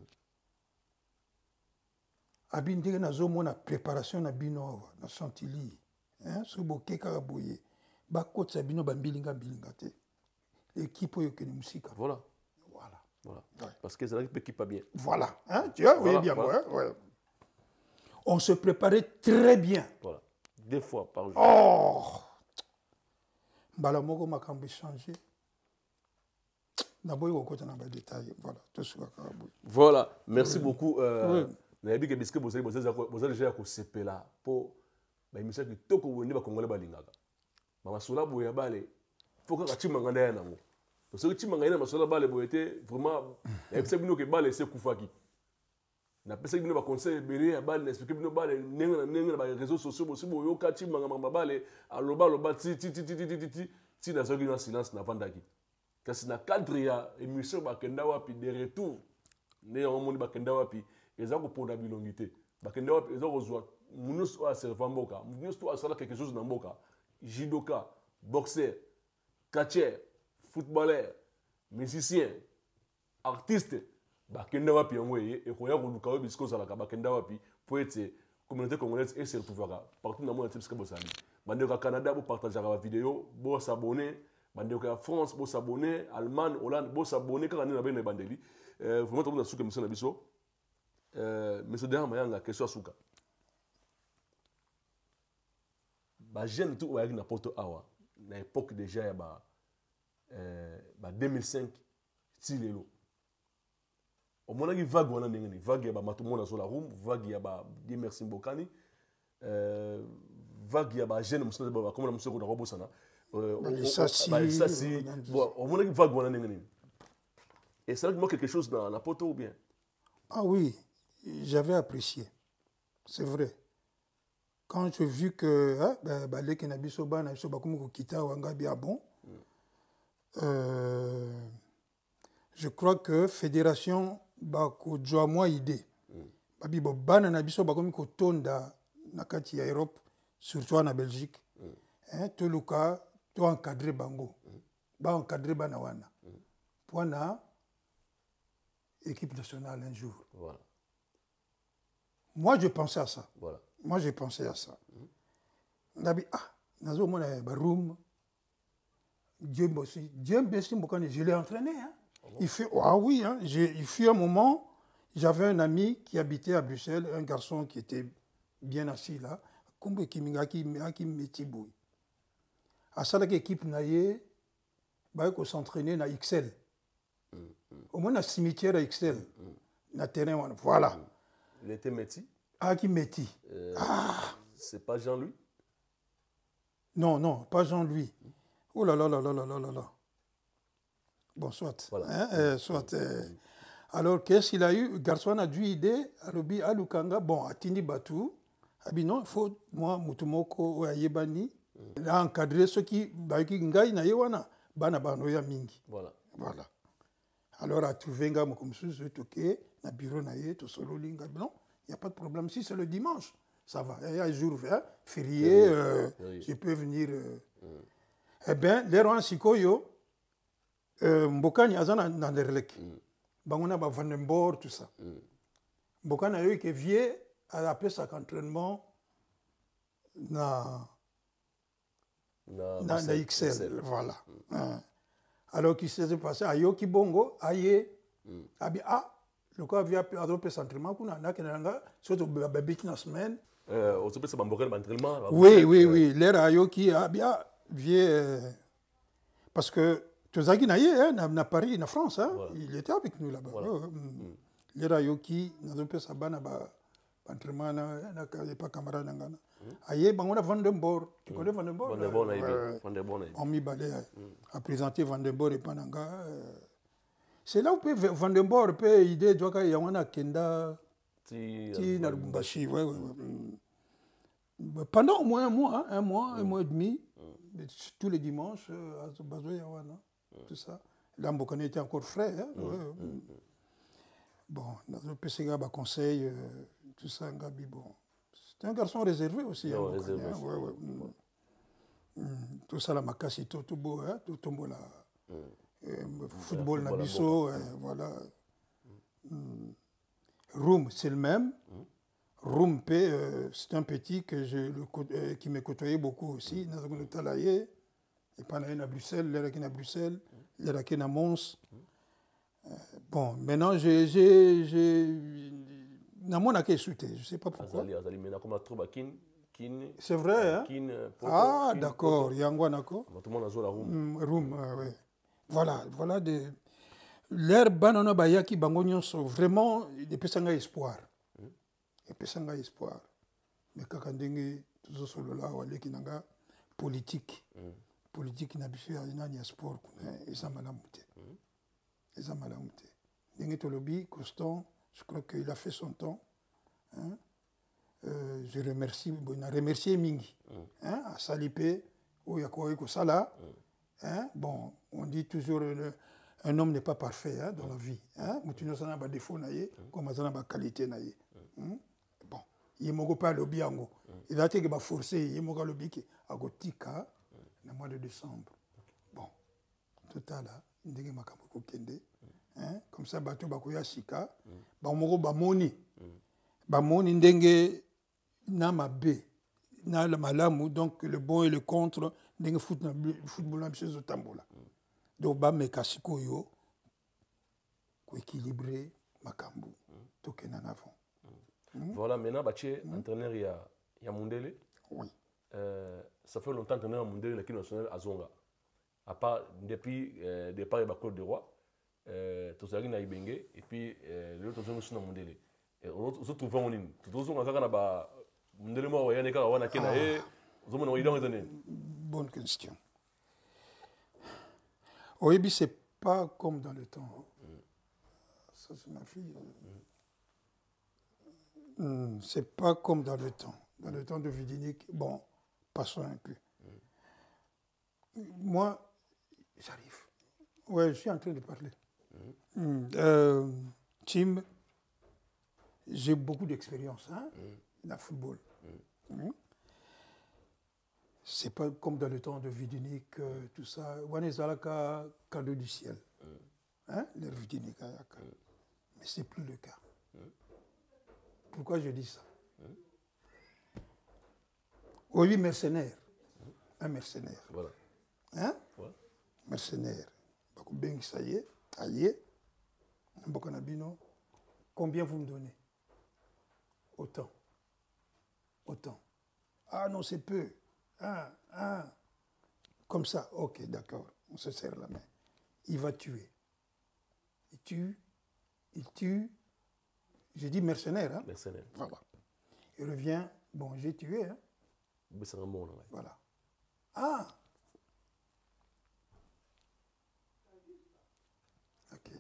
Abindé na zomo na préparation na bino na Chantilly. Hein, so boké karaboye. Ba coach sa bino ba mbilinga mbilinga te. L'équipe yo que musika. Voilà. Voilà. Voilà. Ouais. Parce que c'est l'équipe pas bien. Voilà, hein, tu vois, voilà, oui bien voilà. Ouais, ouais. On se préparait très bien. Voilà. Deux fois par jour. Oh. Bala moko makambo changer. Voilà, merci oui. beaucoup. Euh, oui. Nayebi ke biske bozali bozali bozali déjà ko sepela po ba émission ki toko woni ba kongole balingaka. Ba masula boya bale foka ka chimanga na yango. Parce que chimanga na masula bale boyete vraiment na pesa bino ke bale se kufaki. Na pesa bino ba conseil belé ya bale na expliquer bino bale nenga na nenga ba réseaux sociaux bosi boyo ka chimanga mamba bale aloba loba ti ti ti ti ti ti ti na zogi na silence na vandaki. Kasi na cadre ya émission bakenda wapi de retour ne omoni bakenda wapi eza ko ponda bilongité bakenda wapi eza kozwa munus o serva mboka munus to asala quelque chose na mboka judoka boxeur catcheur footballeur musicien artiste bakenda wapi yango ye e koya ko luka wapi bisko sala ka bakenda wapi po ete communauté congolaise et se retrouvera partout dans le monde entier bosali bande ka Canada bo partager la vidéo bo s'abonner bandeko ya France bo s'abonner Allemagne Hollande bo s'abonner quand on est na bandeli euh vraiment tout na souka mission na biso euh monsieur derrière mayanga question souka ba jeune tout wa na poto awa na époque déjà ya ba euh ba deux mille cinq ti lelo Au moins, il y a vague, on a une vague, il y a Matumona sur la room, vague, il y a des merci Mbokani, vague, il y a Jeanne, comme la musique de Robosana. Ça, si. Bon, au moins, il y a vague, on a une. Et c'est là qu'il manque quelque chose dans la poteau ou bien? Ah oui, j'avais apprécié. C'est vrai. Quand j'ai vu que hein, bah, bah, les Kenabisoba, Nabisoba, comme Kita, Wangabi, ah bon, euh, je crois que Fédération, bah, ko joa moi idée. Babi, bo, bana Nabisoba, comme ko tonda, nakati ya Europe, surtout en Belgique, hein, tout le cas, tout encadré bango, ba encadré banawana. Pour na équipe nationale un jour. Voilà. Moi, je pensais à ça. Voilà. Moi, j'ai pensé à ça. On a dit, ah, nazo mona baroum. Dieu bossi, Dieu bossi mbokani, je l'ai entraîné hein. Il fait ah oui hein, j'ai il fut un moment, j'avais un ami qui habitait à Bruxelles, un garçon qui était bien assis là, comme qui mingaki qui metibou. À ça la équipe naie ba ko s'entraîner na X L. Au moins na cimetière à X L. Na terrain voilà. Il était métis. Ah, qui métis. Euh, ah. C'est pas Jean-Louis? Non, non, pas Jean-Louis. Oh là là là là là là là là. Bon, soit. Voilà. Hein, euh, soit. Euh, alors, qu'est-ce qu'il a eu? Garçon a dû idée, Alobi, Alukanga, bon, à Tindi Batou. Ah, bien non, il faut, moi, Mutumoko, Ayebani, il a encadré ceux qui, Baiki Ngai, Nayewana, Bana Banoya Mingi. Voilà. Voilà. Alors, à trouver un comme ça, je toqué, na bureau naïe, tout solo linga, non, il n'y a pas de problème. Si c'est le dimanche, ça va. Il y a un jour hein, férié, euh, oui. Je peux venir. Euh. Mm. Eh bien, les rois Sikoyo, Mbokani Azana Nanderlek, Bangona Vandenborg, tout ça. Mbokani a eu que vieux à appelé ça entraînement na na na X L, voilà. Mm. Hein. Alors qu'il s'est passé à Yoki Bongo, aïe, mm. abi ah, le cas vient adopter cet entraînement qu'on a na kenanga, surtout bébé la semaine. Euh, on se peut se bamboker l'entraînement. Oui, oui, oui, l'air à Yoki, abi ah, vieux, parce que Tozaki naïe, hein, na Paris, na France, hein, voilà. Il était avec nous là-bas. Voilà. Oh, mm. L'air à Yoki, na adopter sa bana ba entraînement na na pas camarade nangana. Aïe, ben on a Vandenborg. Tu connais Vandenborg? Vandenborg, Vandenborg. On m'y balait à présenter Vandenborg et Pananga. C'est là où peut Vandenborg peut idée de qu'il y a un Kenda. Ti na Lubumbashi, ouais, ouais. Pendant au moins un mois, un mois, un mois et demi, tous les dimanches, à Bazo Yawana, tout ça. Là, Mbokane était encore frais. Bon, dans le P C G A, conseil, tout ça, Ngabi, bon. C'est un garçon réservé aussi. Non, hein, réservé hein, ouais, ouais. Mm. Mm. Tout ça, la Makassi, tout, tout beau, hein, tout tombe là. Mm. Euh, football, voilà, Nabiso, euh, voilà. Mm. Mm. Room, c'est le même. Mm. Room, euh, c'est un petit que je, le, euh, qui me côtoyait beaucoup aussi. Dans le Talaye, et pas à Bruxelles, l'air à Bruxelles, l'air à Mons. Euh, bon, maintenant, j'ai. Je ne sais pas pourquoi. C'est vrai, hein? Ah, d'accord. Yangwanako. Room, oui. Voilà, voilà. L'air banana bayaki bangonion sont vraiment des pesanga espoir. Des pesanga espoir. Mais kakandenge, tout ça sur le là, qui nanga politique. Politique n'a pas de sport. Et ça m'a lamuté. Et ça m'a lamuté. Dengue Tolobi, Constant. Je crois qu'il a fait son temps. Hein? Euh, je remercie, bon, a remercié Mingi. Mm. Hein? À Salipé, où il y a quoi que ça là. Hein? Bon, on dit toujours le, un homme n'est pas parfait hein, dans mm. la vie. Hein? Mais tu n'as pas de défaut, comme tu n'as pas de qualité. Mm. Bon, il ne pas le biango. Il a été forcé, il m'a le bic à Gotika, le mois de décembre. Bon, tout à l'heure, il y a un kende. Hein? Comme ça, bateau bakoya sika, ba moko ba moni, ba moni ndenge na mabe, na la malamu donc le bon et le contre ndenge foot na football na chez Otambola. Donc ba mekasiko yo ko équilibrer makambu to kenan avant. Voilà maintenant baché entraîneur il y a il y a Mundele. Oui. Euh, ça fait longtemps entraîneur Mundele l'équipe nationale à Zonga. À part depuis euh, départ de Claude de Roy. tozalaki na Ibenge et puis lelo tozongi suna mondele ozotuva ngo nini tozonga kaka na bamondele moko yane kaka wana ke na ye ozomona oidongo eza nini? Bonne question. Oyebi, c'est pas comme dans le temps. Ça, c'est ma fille. Mm. C'est pas comme dans le temps. Dans le temps de Vidinik, bon, passons un peu. Mm. Moi, j'arrive. Ouais, je suis en train de parler. Mm. Mm. Euh, Tim, j'ai beaucoup d'expérience hein, mm. dans le football. Mm. Mm. C'est pas comme dans le temps de Vidinik, euh, tout ça. Wanezalaka, cadeau du ciel. Mm. Hein, le Vidinik Ayaka. Mm. Mais c'est plus le cas. Mm. Pourquoi je dis ça? Mm. Oui, mercenaire. Mm. Un mercenaire. Voilà. Hein? Ouais. Mercenaire. Ben, ça y est, aïe. Combien vous me donnez? Autant. Autant. Ah non, c'est peu. Ah, ah. Comme ça, ok, d'accord. On se serre la main. Il va tuer. Il tue. Il tue. J'ai dit mercenaire. Hein? Mercenaire. Voilà. Il revient. Bon, j'ai tué. Hein? C'est un bon, ouais. Voilà. Ah. Ok.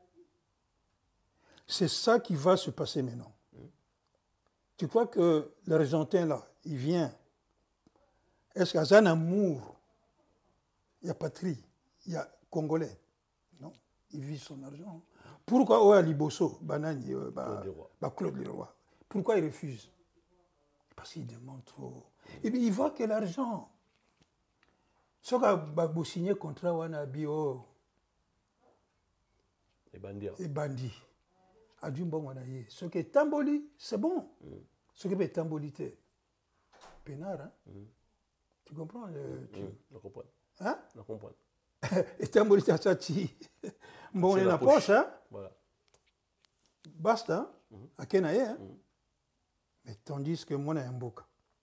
C'est ça qui va se passer maintenant. Mmh. Tu crois que l'Argentin, là, il vient. Est-ce qu'il y a un amour? Il y a patrie, il y a Congolais. Non, il vit son argent. Pourquoi Oya Liboso, Banani, euh, bah, bah, Claude Leroy, pourquoi il refuse? Parce qu'il demande trop. Et bien il voit que l'argent. Ce qu'il a signé contrat, Wanabio. Et bandit. Et bandit. A dû bon manayer. Ce qui est tamboli, c'est bon. Mm. Ce qui est tambolité. Pénard, hein? Mm. Tu comprends? Euh, tu... Mm. Je comprends. Hein? Je comprends. Et tambolité, ça, tu. Bon, on est dans la poche, hein? Voilà. Basta, hein? Mm. À Kenaye, hein? Mm. Mais tandis que moi, on a un boka.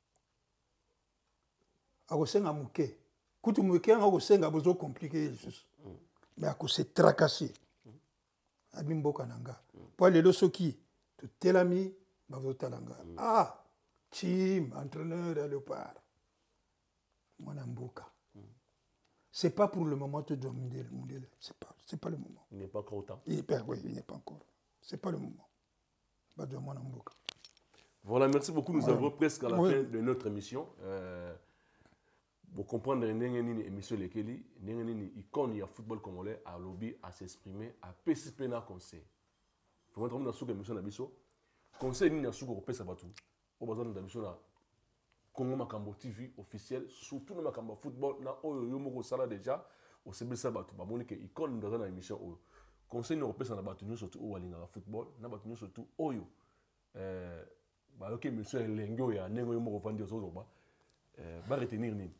A Gosenga Mouké. Quand tu Mouké, a Gosenga, besoin compliqué. Mais à cause c'est tracassé. Abimboka nanga. Pour les losoki, tout tel ami, talanga. Ah, Tim, entraîneur de Léopard. Moi, Namboka. C'est pas pour le moment de dominer le monde. C'est pas, c'est pas le moment. Il n'est pas encore autant. Il n'est pas, oui, il n'est pas encore. C'est pas le moment. Pas de moi, Namboka. Voilà, merci beaucoup. Nous voilà. avons presque à la oui. fin de notre émission. Euh, pour comprendre l'émission Lekeli, l'icône du football congolais a lobby à s'exprimer, à participer à conseil. Pour entrer dans cette émission, conseil ni na suko kopesa batu. Au besoin de l'émission na Congo Makambo T V officiel, surtout dans Makambo football na oyo yo moko sala déjà au C B C batu. Ba moni que icône dans la émission oyo. Conseil ni kopesa na batu surtout au walinga football, na batu surtout oyo. Euh ba OK monsieur Lengo ya nengo yo moko vandi ozo ba. Euh ba retenir ni.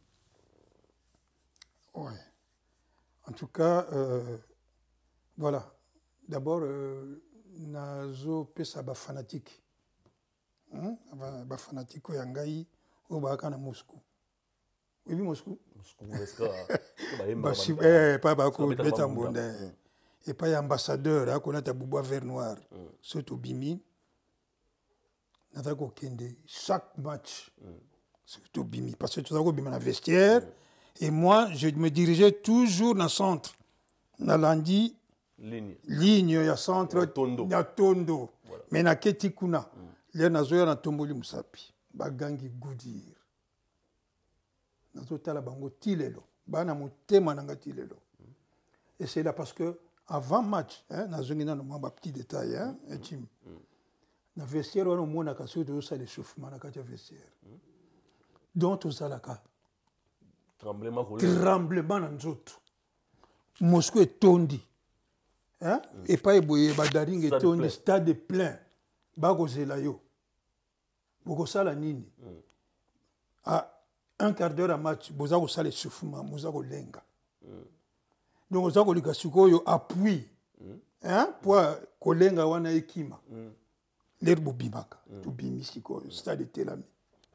Ouais. En tout cas, euh, voilà. D'abord, euh, nazo pesa ba fanatique. Hein? Ba, ba fanatique o yangai o ba kana Moscou. Oui, Moscou. Moscou est-ce que ba si eh pas ba ko beta mbonde. Et pas ambassadeur a connaître Boubou vert noir. Surtout Bimi. Natako kende chaque match. Surtout Bimi parce que tu as Bimi dans vestiaire. Et moi, je me dirigeais toujours dans le centre. Dans l'Andi, ligne. Ligne, il y a centre, il y a Tondo. Voilà. Mais na Ketikuna, il y a Nazoya na Tomboli Musapi. Bagangi Goudir. Nazo tala bango tilelo. Bana mutema nanga tilelo. Et c'est là parce que avant match, hein, Nazongi na no petit détail, hein, et tim. Na vestiaire on mo na kaso de ça l'échauffement na katia vestiaire. Donc tout ça là ka. Tremblement Tremblement dans nzoto. Moscou est tondi. Hein? Mm. Et pas eboye badaring est tondi, stade plein. Bako zelayo. Boko sala nini. Mm. À un quart d'heure à match, boza ko sala échauffement, boza ko lenga. Mm. Donc boza ko lika sikoyo appui. Mm. Hein? Pour ko lenga wana ekima. Mm. L'herbe bimaka. Mm. To bimi sikoyo, stade telami.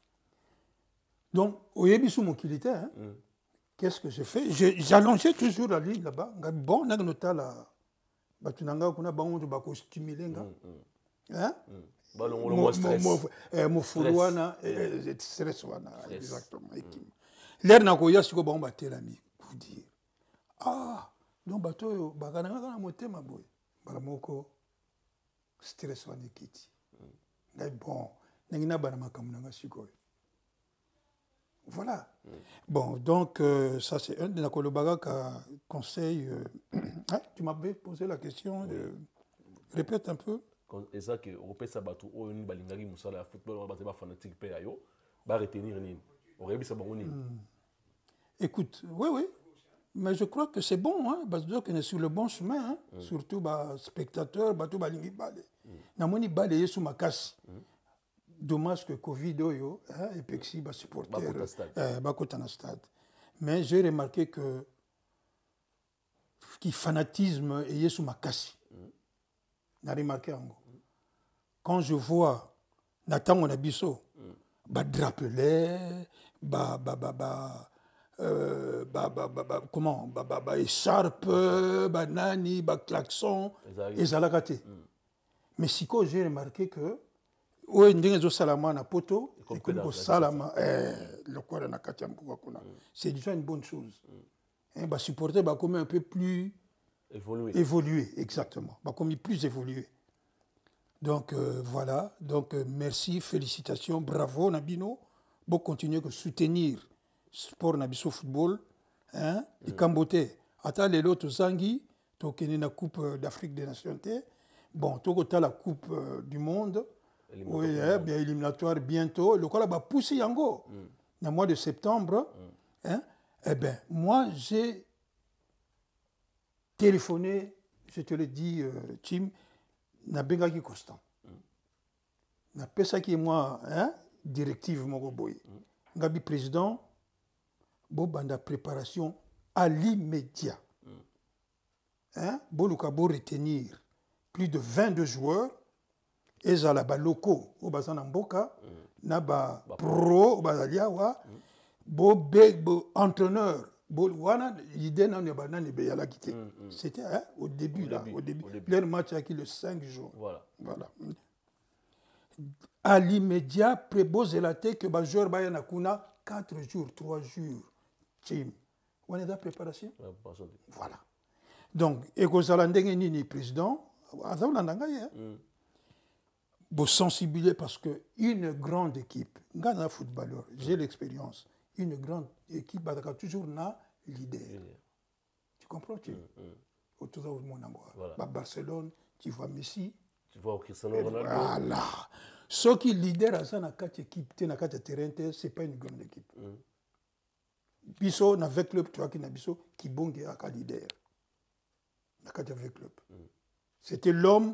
Donc, au Yébisu Mokilité, hein, mm. qu'est-ce que j'ai fait? J'allongeais toujours la ligne là-bas. Bon, on a noté la bato na nga kuna bango bako stimuler nga hein balongo mo stress eh mo fulwana stress wana exactement ekim l'air na ko yasiko bango batelami pour dire ah donc bato yo bakana nga na motema boy bala moko stress wana ekiti ngai bon nangina bana makambo na nga sikoyo. Voilà. Mm. Bon, donc, euh, ça c'est un de nos collègues qui conseille. Euh, hein, tu m'avais posé la question. Oui. Euh, répète un peu. Et ça, que on peut s'abattre au niveau balingari musala football, on va pas fanatique paix ayo, va retenir ni. On réussit ça bon ni. Écoute, oui, oui. Mais je crois que c'est bon, hein, parce que est sur le bon chemin, hein, mm. surtout bah spectateurs, bah tout balingi balé. Na moni balé sous ma casse. Dommage que Covid yo hein, et Pexi va supporter Bakota na stade. Mais j'ai remarqué que qui fanatisme est sous ma casse. N'a remarqué en quand je vois Nathan on abisso ba drapelet ba ba ba ba euh, ba ba ba comment ba ba ba écharpe ba nani ba klaxon et zalakate. Mais si quoi j'ai remarqué que oui, ndenge salama na poto et comme salama le corps na katyambuka kuna c'est déjà une bonne chose. Hein ba supporter ba comme un peu plus évolué évolué exactement ba comme plus évolué. Donc euh, voilà, donc euh, merci, félicitations, bravo Nabino, bon continuer que soutenir sport nabiso football hein et camboté ata lelo to zangi to kene na coupe d'Afrique des Nations té bon to kota la coupe euh, du monde. Oui, eh, bien éliminatoire bientôt. Le quoi là va pousser Yango. Mm. Dans le mois de septembre, mm. hein, eh bien, moi j'ai téléphoné, je te le dis, euh, Tim, na Bengaki Constant. Mm. Na pesa qui moi, hein, directive mon boy. Mm. Ngabi président, bo banda préparation à l'immédiat. Mm. Hein, bo lukabo retenir plus de vingt-deux joueurs. Ezala ba locaux au bazana mboka na ba pro au bazaliawa bo be bo entraîneur bo wana idée na ba nani be yala quitté. C'était hein, au début au là début, au début au début. Leur match qui le cinq jours. Voilà. Voilà. À l'immédiat prébozelaté que ba joueur ba yana kuna quatre jours, trois jours. Team. On est dans préparation. Voilà. Donc ekozala ndenge nini président azala ndanga ya. Pour sensibiliser parce que une grande équipe, un footballeur, j'ai l'expérience, une grande équipe a toujours un leader. Yeah. Tu comprends tu? Mm, mm. Autour de mon amour. Voilà. Barcelone, tu vois Messi. Tu vois Cristiano Ronaldo. Voilà. Ce qui leader à ça, dans quatre équipes, dans quatre terrains, c'est pas une grande équipe. Mm. Bisso, dans le club, tu vois qu'il y a Bisso qui bonge à quatre leader. Dans quatre club. Mm. C'était l'homme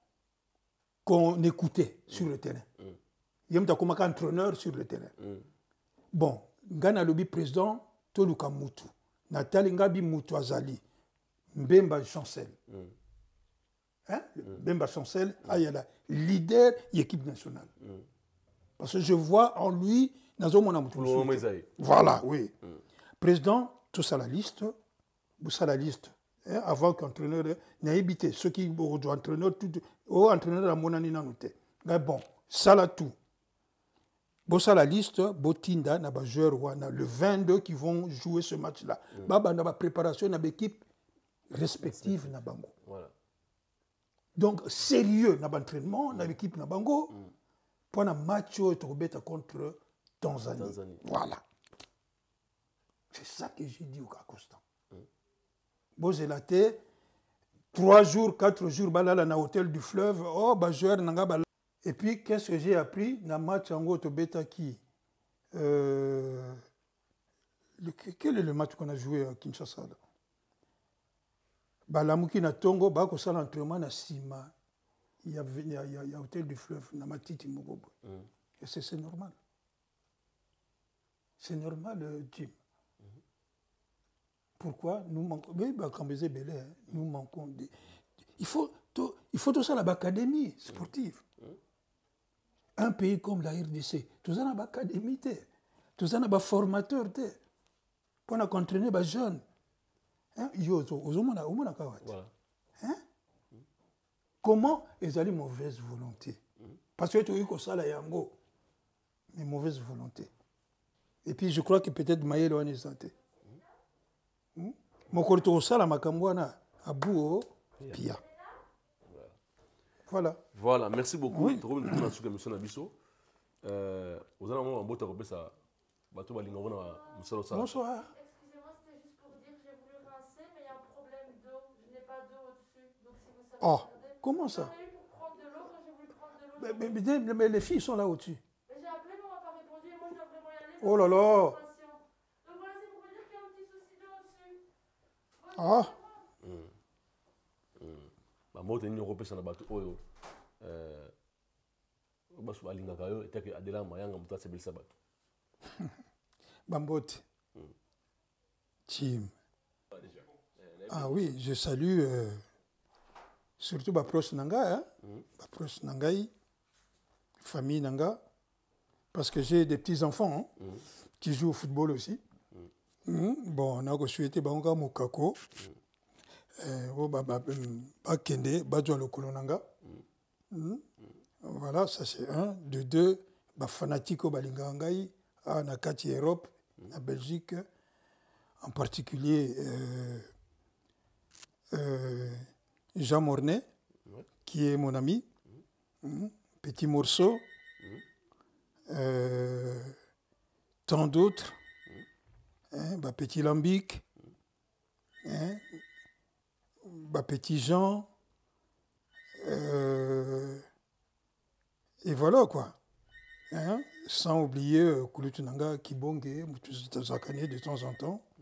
qu'on écoutait mm. sur le terrain. Il y a un entraîneur sur le terrain. Mm. Bon, Ngana Lobi président, Toluka Moutou. Nathalie Ngabi Moutou Azali. Mbemba Chancel. Mm. Hein? Mm. Mbemba Chancel, mm. ah, il y a la leader de l'équipe nationale. Mm. Parce que je vois en lui, dans un monde voilà, oui. Mm. Président, tout ça la liste, tout ça la liste. Hein, avant qu'entraîneur n'ait évité ceux qui ont entraîneur tout au entraîneur à mon année noté. Mais bon, ça là tout. Bon ça la liste, Botinda n'a pas joueur le vingt-deux qui vont jouer ce match là. Mm. Baba n'a pas préparation n'a équipe respective n'a bango. Voilà. Donc sérieux n'a pas entraînement n'a équipe n'a bango. Mm. Pour un match contre Tanzanie. Tanzanie. Voilà. C'est ça que j'ai dit au cas constant. Bozelaté, trois jours, quatre jours, balala na hôtel du fleuve, oh, bah, joueur nanga bala. Et puis, qu'est-ce que j'ai appris? Na match en gros, bêta qui euh, quel est le match qu'on a joué à Kinshasa là? Balamuki na Tongo, bah, qu'on s'est l'entraînement na Sima. Il y a, il y a, il y a hôtel du fleuve, na Matiti Mogobo. Mm. Et c'est, c'est normal. C'est normal, euh, Jim. Pourquoi nous manquons, mais bah, quand vous êtes nous manquons des... Il faut tout, il faut tout ça à l'académie sportive. Un pays comme la R D C, tout ça à l'académie, tout ça à la formateur, pour entraîner les jeunes. Hein, yo, au moins, au moins, hein? comment ils ont une mauvaise volonté. Parce que tu as eu que ça, là, yango, mais mauvaise volonté. Et puis je crois que peut-être Maïe Loane est santé. Mon côté au sala makambouana à bout pia. Voilà. Voilà, merci beaucoup. Oui. Trop bien sur l'émission Nabiso. Euh, vous allez avoir un beau temps ça. Bateau balingo na musalo ça. Bonsoir. Excusez-moi, c'était juste pour dire que j'ai voulu rincer, mais il y a un problème d'eau. Je n'ai pas d'eau au-dessus. Donc si vous savez Oh, regarder. comment ça? J'en ai eu pour prendre de l'eau quand j'ai voulu prendre de l'eau. Mais, mais, mais, mais les filles sont là au-dessus. Mais j'ai appelé, mais on m'a pas répondu et moi je dois vraiment y aller. Oh là là. Donc voilà, c'est pour vous dire qu'il y a un petit souci d'eau au-dessus. Ah. Bah moi t'es une européenne sur la bateau. Oh euh, bah sur la ligne kayo et que Adela Mayanga muta c'est bel sabat. Bambote. Tim. Ah oui, je salue euh, surtout ma proche Nanga, hein? Ma proche Nangaï, famille Nanga, parce que j'ai des petits-enfants hein, mm. qui jouent au football aussi. Mm. Mm. Bon, on a souhaité Banga Mokako, Bakende, Badjo Lokolo Nanga. Voilà, ça c'est un. De deux, bah, fanatico Balingangaï, à Nakati Europe, en Belgique, en particulier euh, euh, Jean Mornay, ouais. qui est mon ami, mmh. Petit Morceau, mmh. euh, tant d'autres, mmh. hein, bah, Petit Lambic, mmh. hein, bah, Petit Jean, euh, et voilà quoi. Hein? Sans oublier euh, Kulutunanga, Kibonge, Zakane de temps en temps. Mm.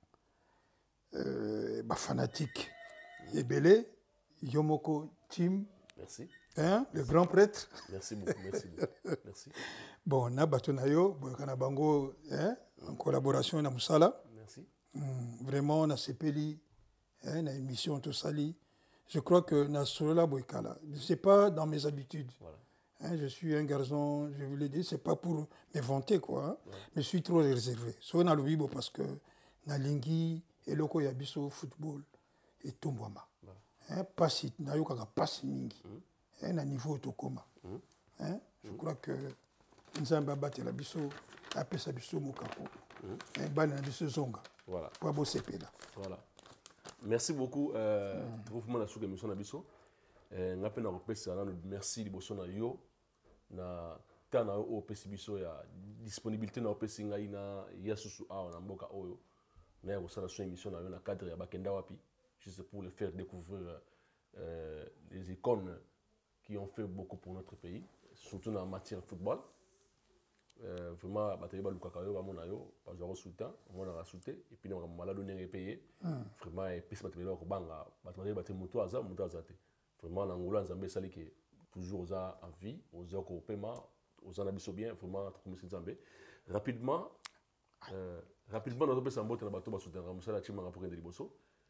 Euh, bah, fanatique. Mm. Ebele, Yomoko Tim. Merci. Hein? Le grand prêtre. Merci beaucoup. Merci beaucoup. Merci. Bon, on a Batonayo, Boyakanabango, hein? En collaboration avec Moussala. Merci. Mm, vraiment, on a Sepeli, hein? On a une mission tout sali. Je crois que Nasrola Boykala. Ce n'est pas dans mes habitudes. Voilà. Hein, je suis un garçon, je vous l'ai dit, c'est pas pour me vanter, quoi. Hein, ouais. Mais je suis trop réservé. Soit dans le bibo parce que Nalingi et Loko Yabiso football et Tombouama. Ouais. Hein, pas si, Nayoka pas si mingi. Mm. Hein, à niveau Tokoma. Mm. Hein, je mm. crois que Nzamba Bate la biso, après sa biso Mokako. Un ban na biso Zonga. Voilà. Pour beau C P là. Voilà. Merci beaucoup. Euh, pour vous, la sous-émission Nabiso. Ngape na repesa na merci liboso na yo na tana o pesi biso ya disponibilité na opesi ngai na yasusu a na mboka oyo na ya kosala so émission na yo na cadre ya bakenda wapi juste pour le faire découvrir euh, les icônes qui ont fait beaucoup pour notre pays surtout en matière de football euh, vraiment bateli ba lukaka yo ba mona yo ba zo soutien on a soutien et puis on malade on est payé vraiment et puis bateli ba ko banga bateli bateli muto aza muto azate. Vraiment, l'Angola, Nzambé, c'est qui toujours aux en vie, aux au paiement, aux en abisso bien, vraiment, comme c'est Nzambé. Rapidement, euh, rapidement, notre pays, on a bateau, on a soutenu, on a chimanga pour aider les bossos.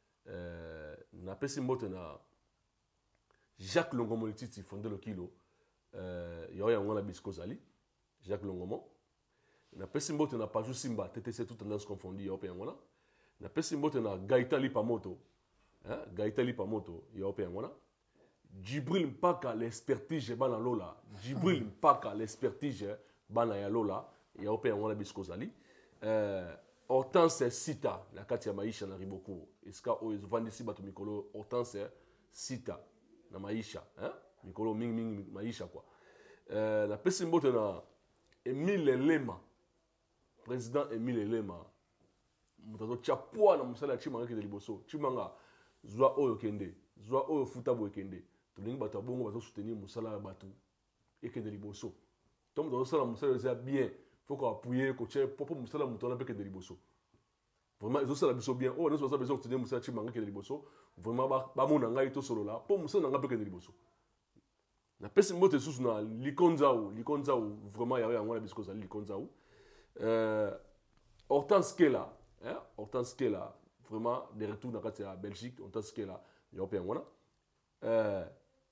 On a payé mbote na Jacques Longomo, il fondé le kilo. Il y a eu un bisco Zali, Jacques Longomo. On a payé mbote na Pajou Simba, T T C, tout tendance confondue, il y a eu un on a payé mbote na Gaïta Lipamoto, Gaïta Lipamoto, il y a eu un Djibril Mpaka l'expertise bana lola Djibril Mpaka l'expertise bana ya lola ya opé ngona biskozali euh Hortense Sita la kati ya maisha na Riboko eska o ezovandisi bato mikolo Hortense Sita na maisha hein mikolo mingi mingi maisha quoi euh la pesi mbote na Emile Lema président Emile Lema mutazo chapwa na musala chimanga ke liboso chimanga zwa oyo kende zwa oyo futa boy kende tolingi bato bongo bazo soutenir musala bato ekende liboso tom dans ça la musala c'est bien faut qu'on appuyer ko tche popo musala mutona peke de liboso vraiment ils ont ça la biso bien oh nous ça besoin soutenir musala chimanga ke de liboso vraiment ba ba mona ngai to solo là po musala nga peke de liboso na pesi mbote sous na likonzao likonzao vraiment ya ya ngona bisko za likonzao euh Hortense Kela hein Hortense Kela vraiment des retours dans la Belgique Hortense Kela européen ngona euh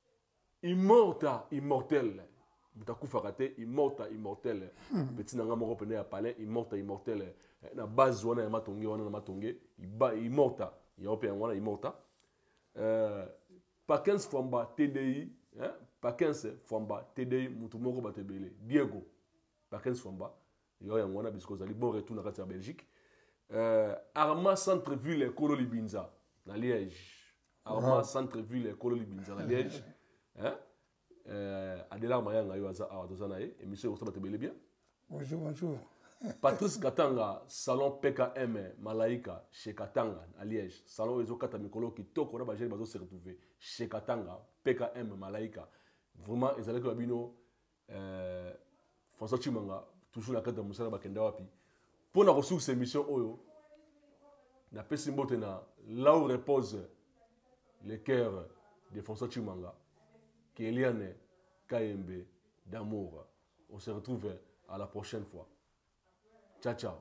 immorta immortel mutakufa kate immorta immortel petit nanga moko pene ya palais immorta immortel na base wana ya matonge wana na matonge iba immorta européen wana immorta euh Pakens Fomba T D I, hein? Pakens Fomba T D I, Moutoumoko Batebele, Diego, Pakens Fomba, il y a un mois parce que vous allez bon retour dans la Belgique. Euh, Arma Centre-Ville Kolo Libinza, dans Liège. Arma Centre-Ville Kolo Libinza, dans Liège. Hein? Euh, Adela Mayanga Yoaza Awadozanae, et monsieur Rosta Batebele bien. Bonjour, bonjour. Patrice Katanga, salon P K M Malaika, chez Katanga, à Liège. Salon Ezo Katamikolo qui toque, on a bagé bazo se retrouver chez Katanga, P K M Malaika. Vraiment, ils allaient comme Abino, François Chimanga, toujours la carte de Moussa Bakenda Wapi. Pour la ressource émission Oyo, na Pesimbotena, là où repose le cœur de François Chimanga, Kéliane Kayembe d'amour. On se retrouve à la prochaine fois. Ciao, ciao.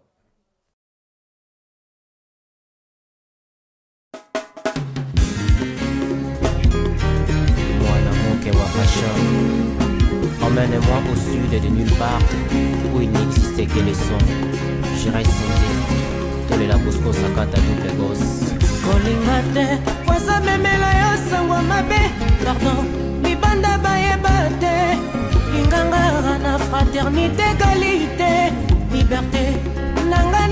Moi, l'amour qui est emmène-moi au sud et de nulle part où il n'existait que les sons. J'irai sonder tous les laboscos sakata double gosse. Kolingate, voisa memela yo sangwa mabe. Pardon, libanda bayebate. Linganga na fraternité, qualité, liberté. Nanga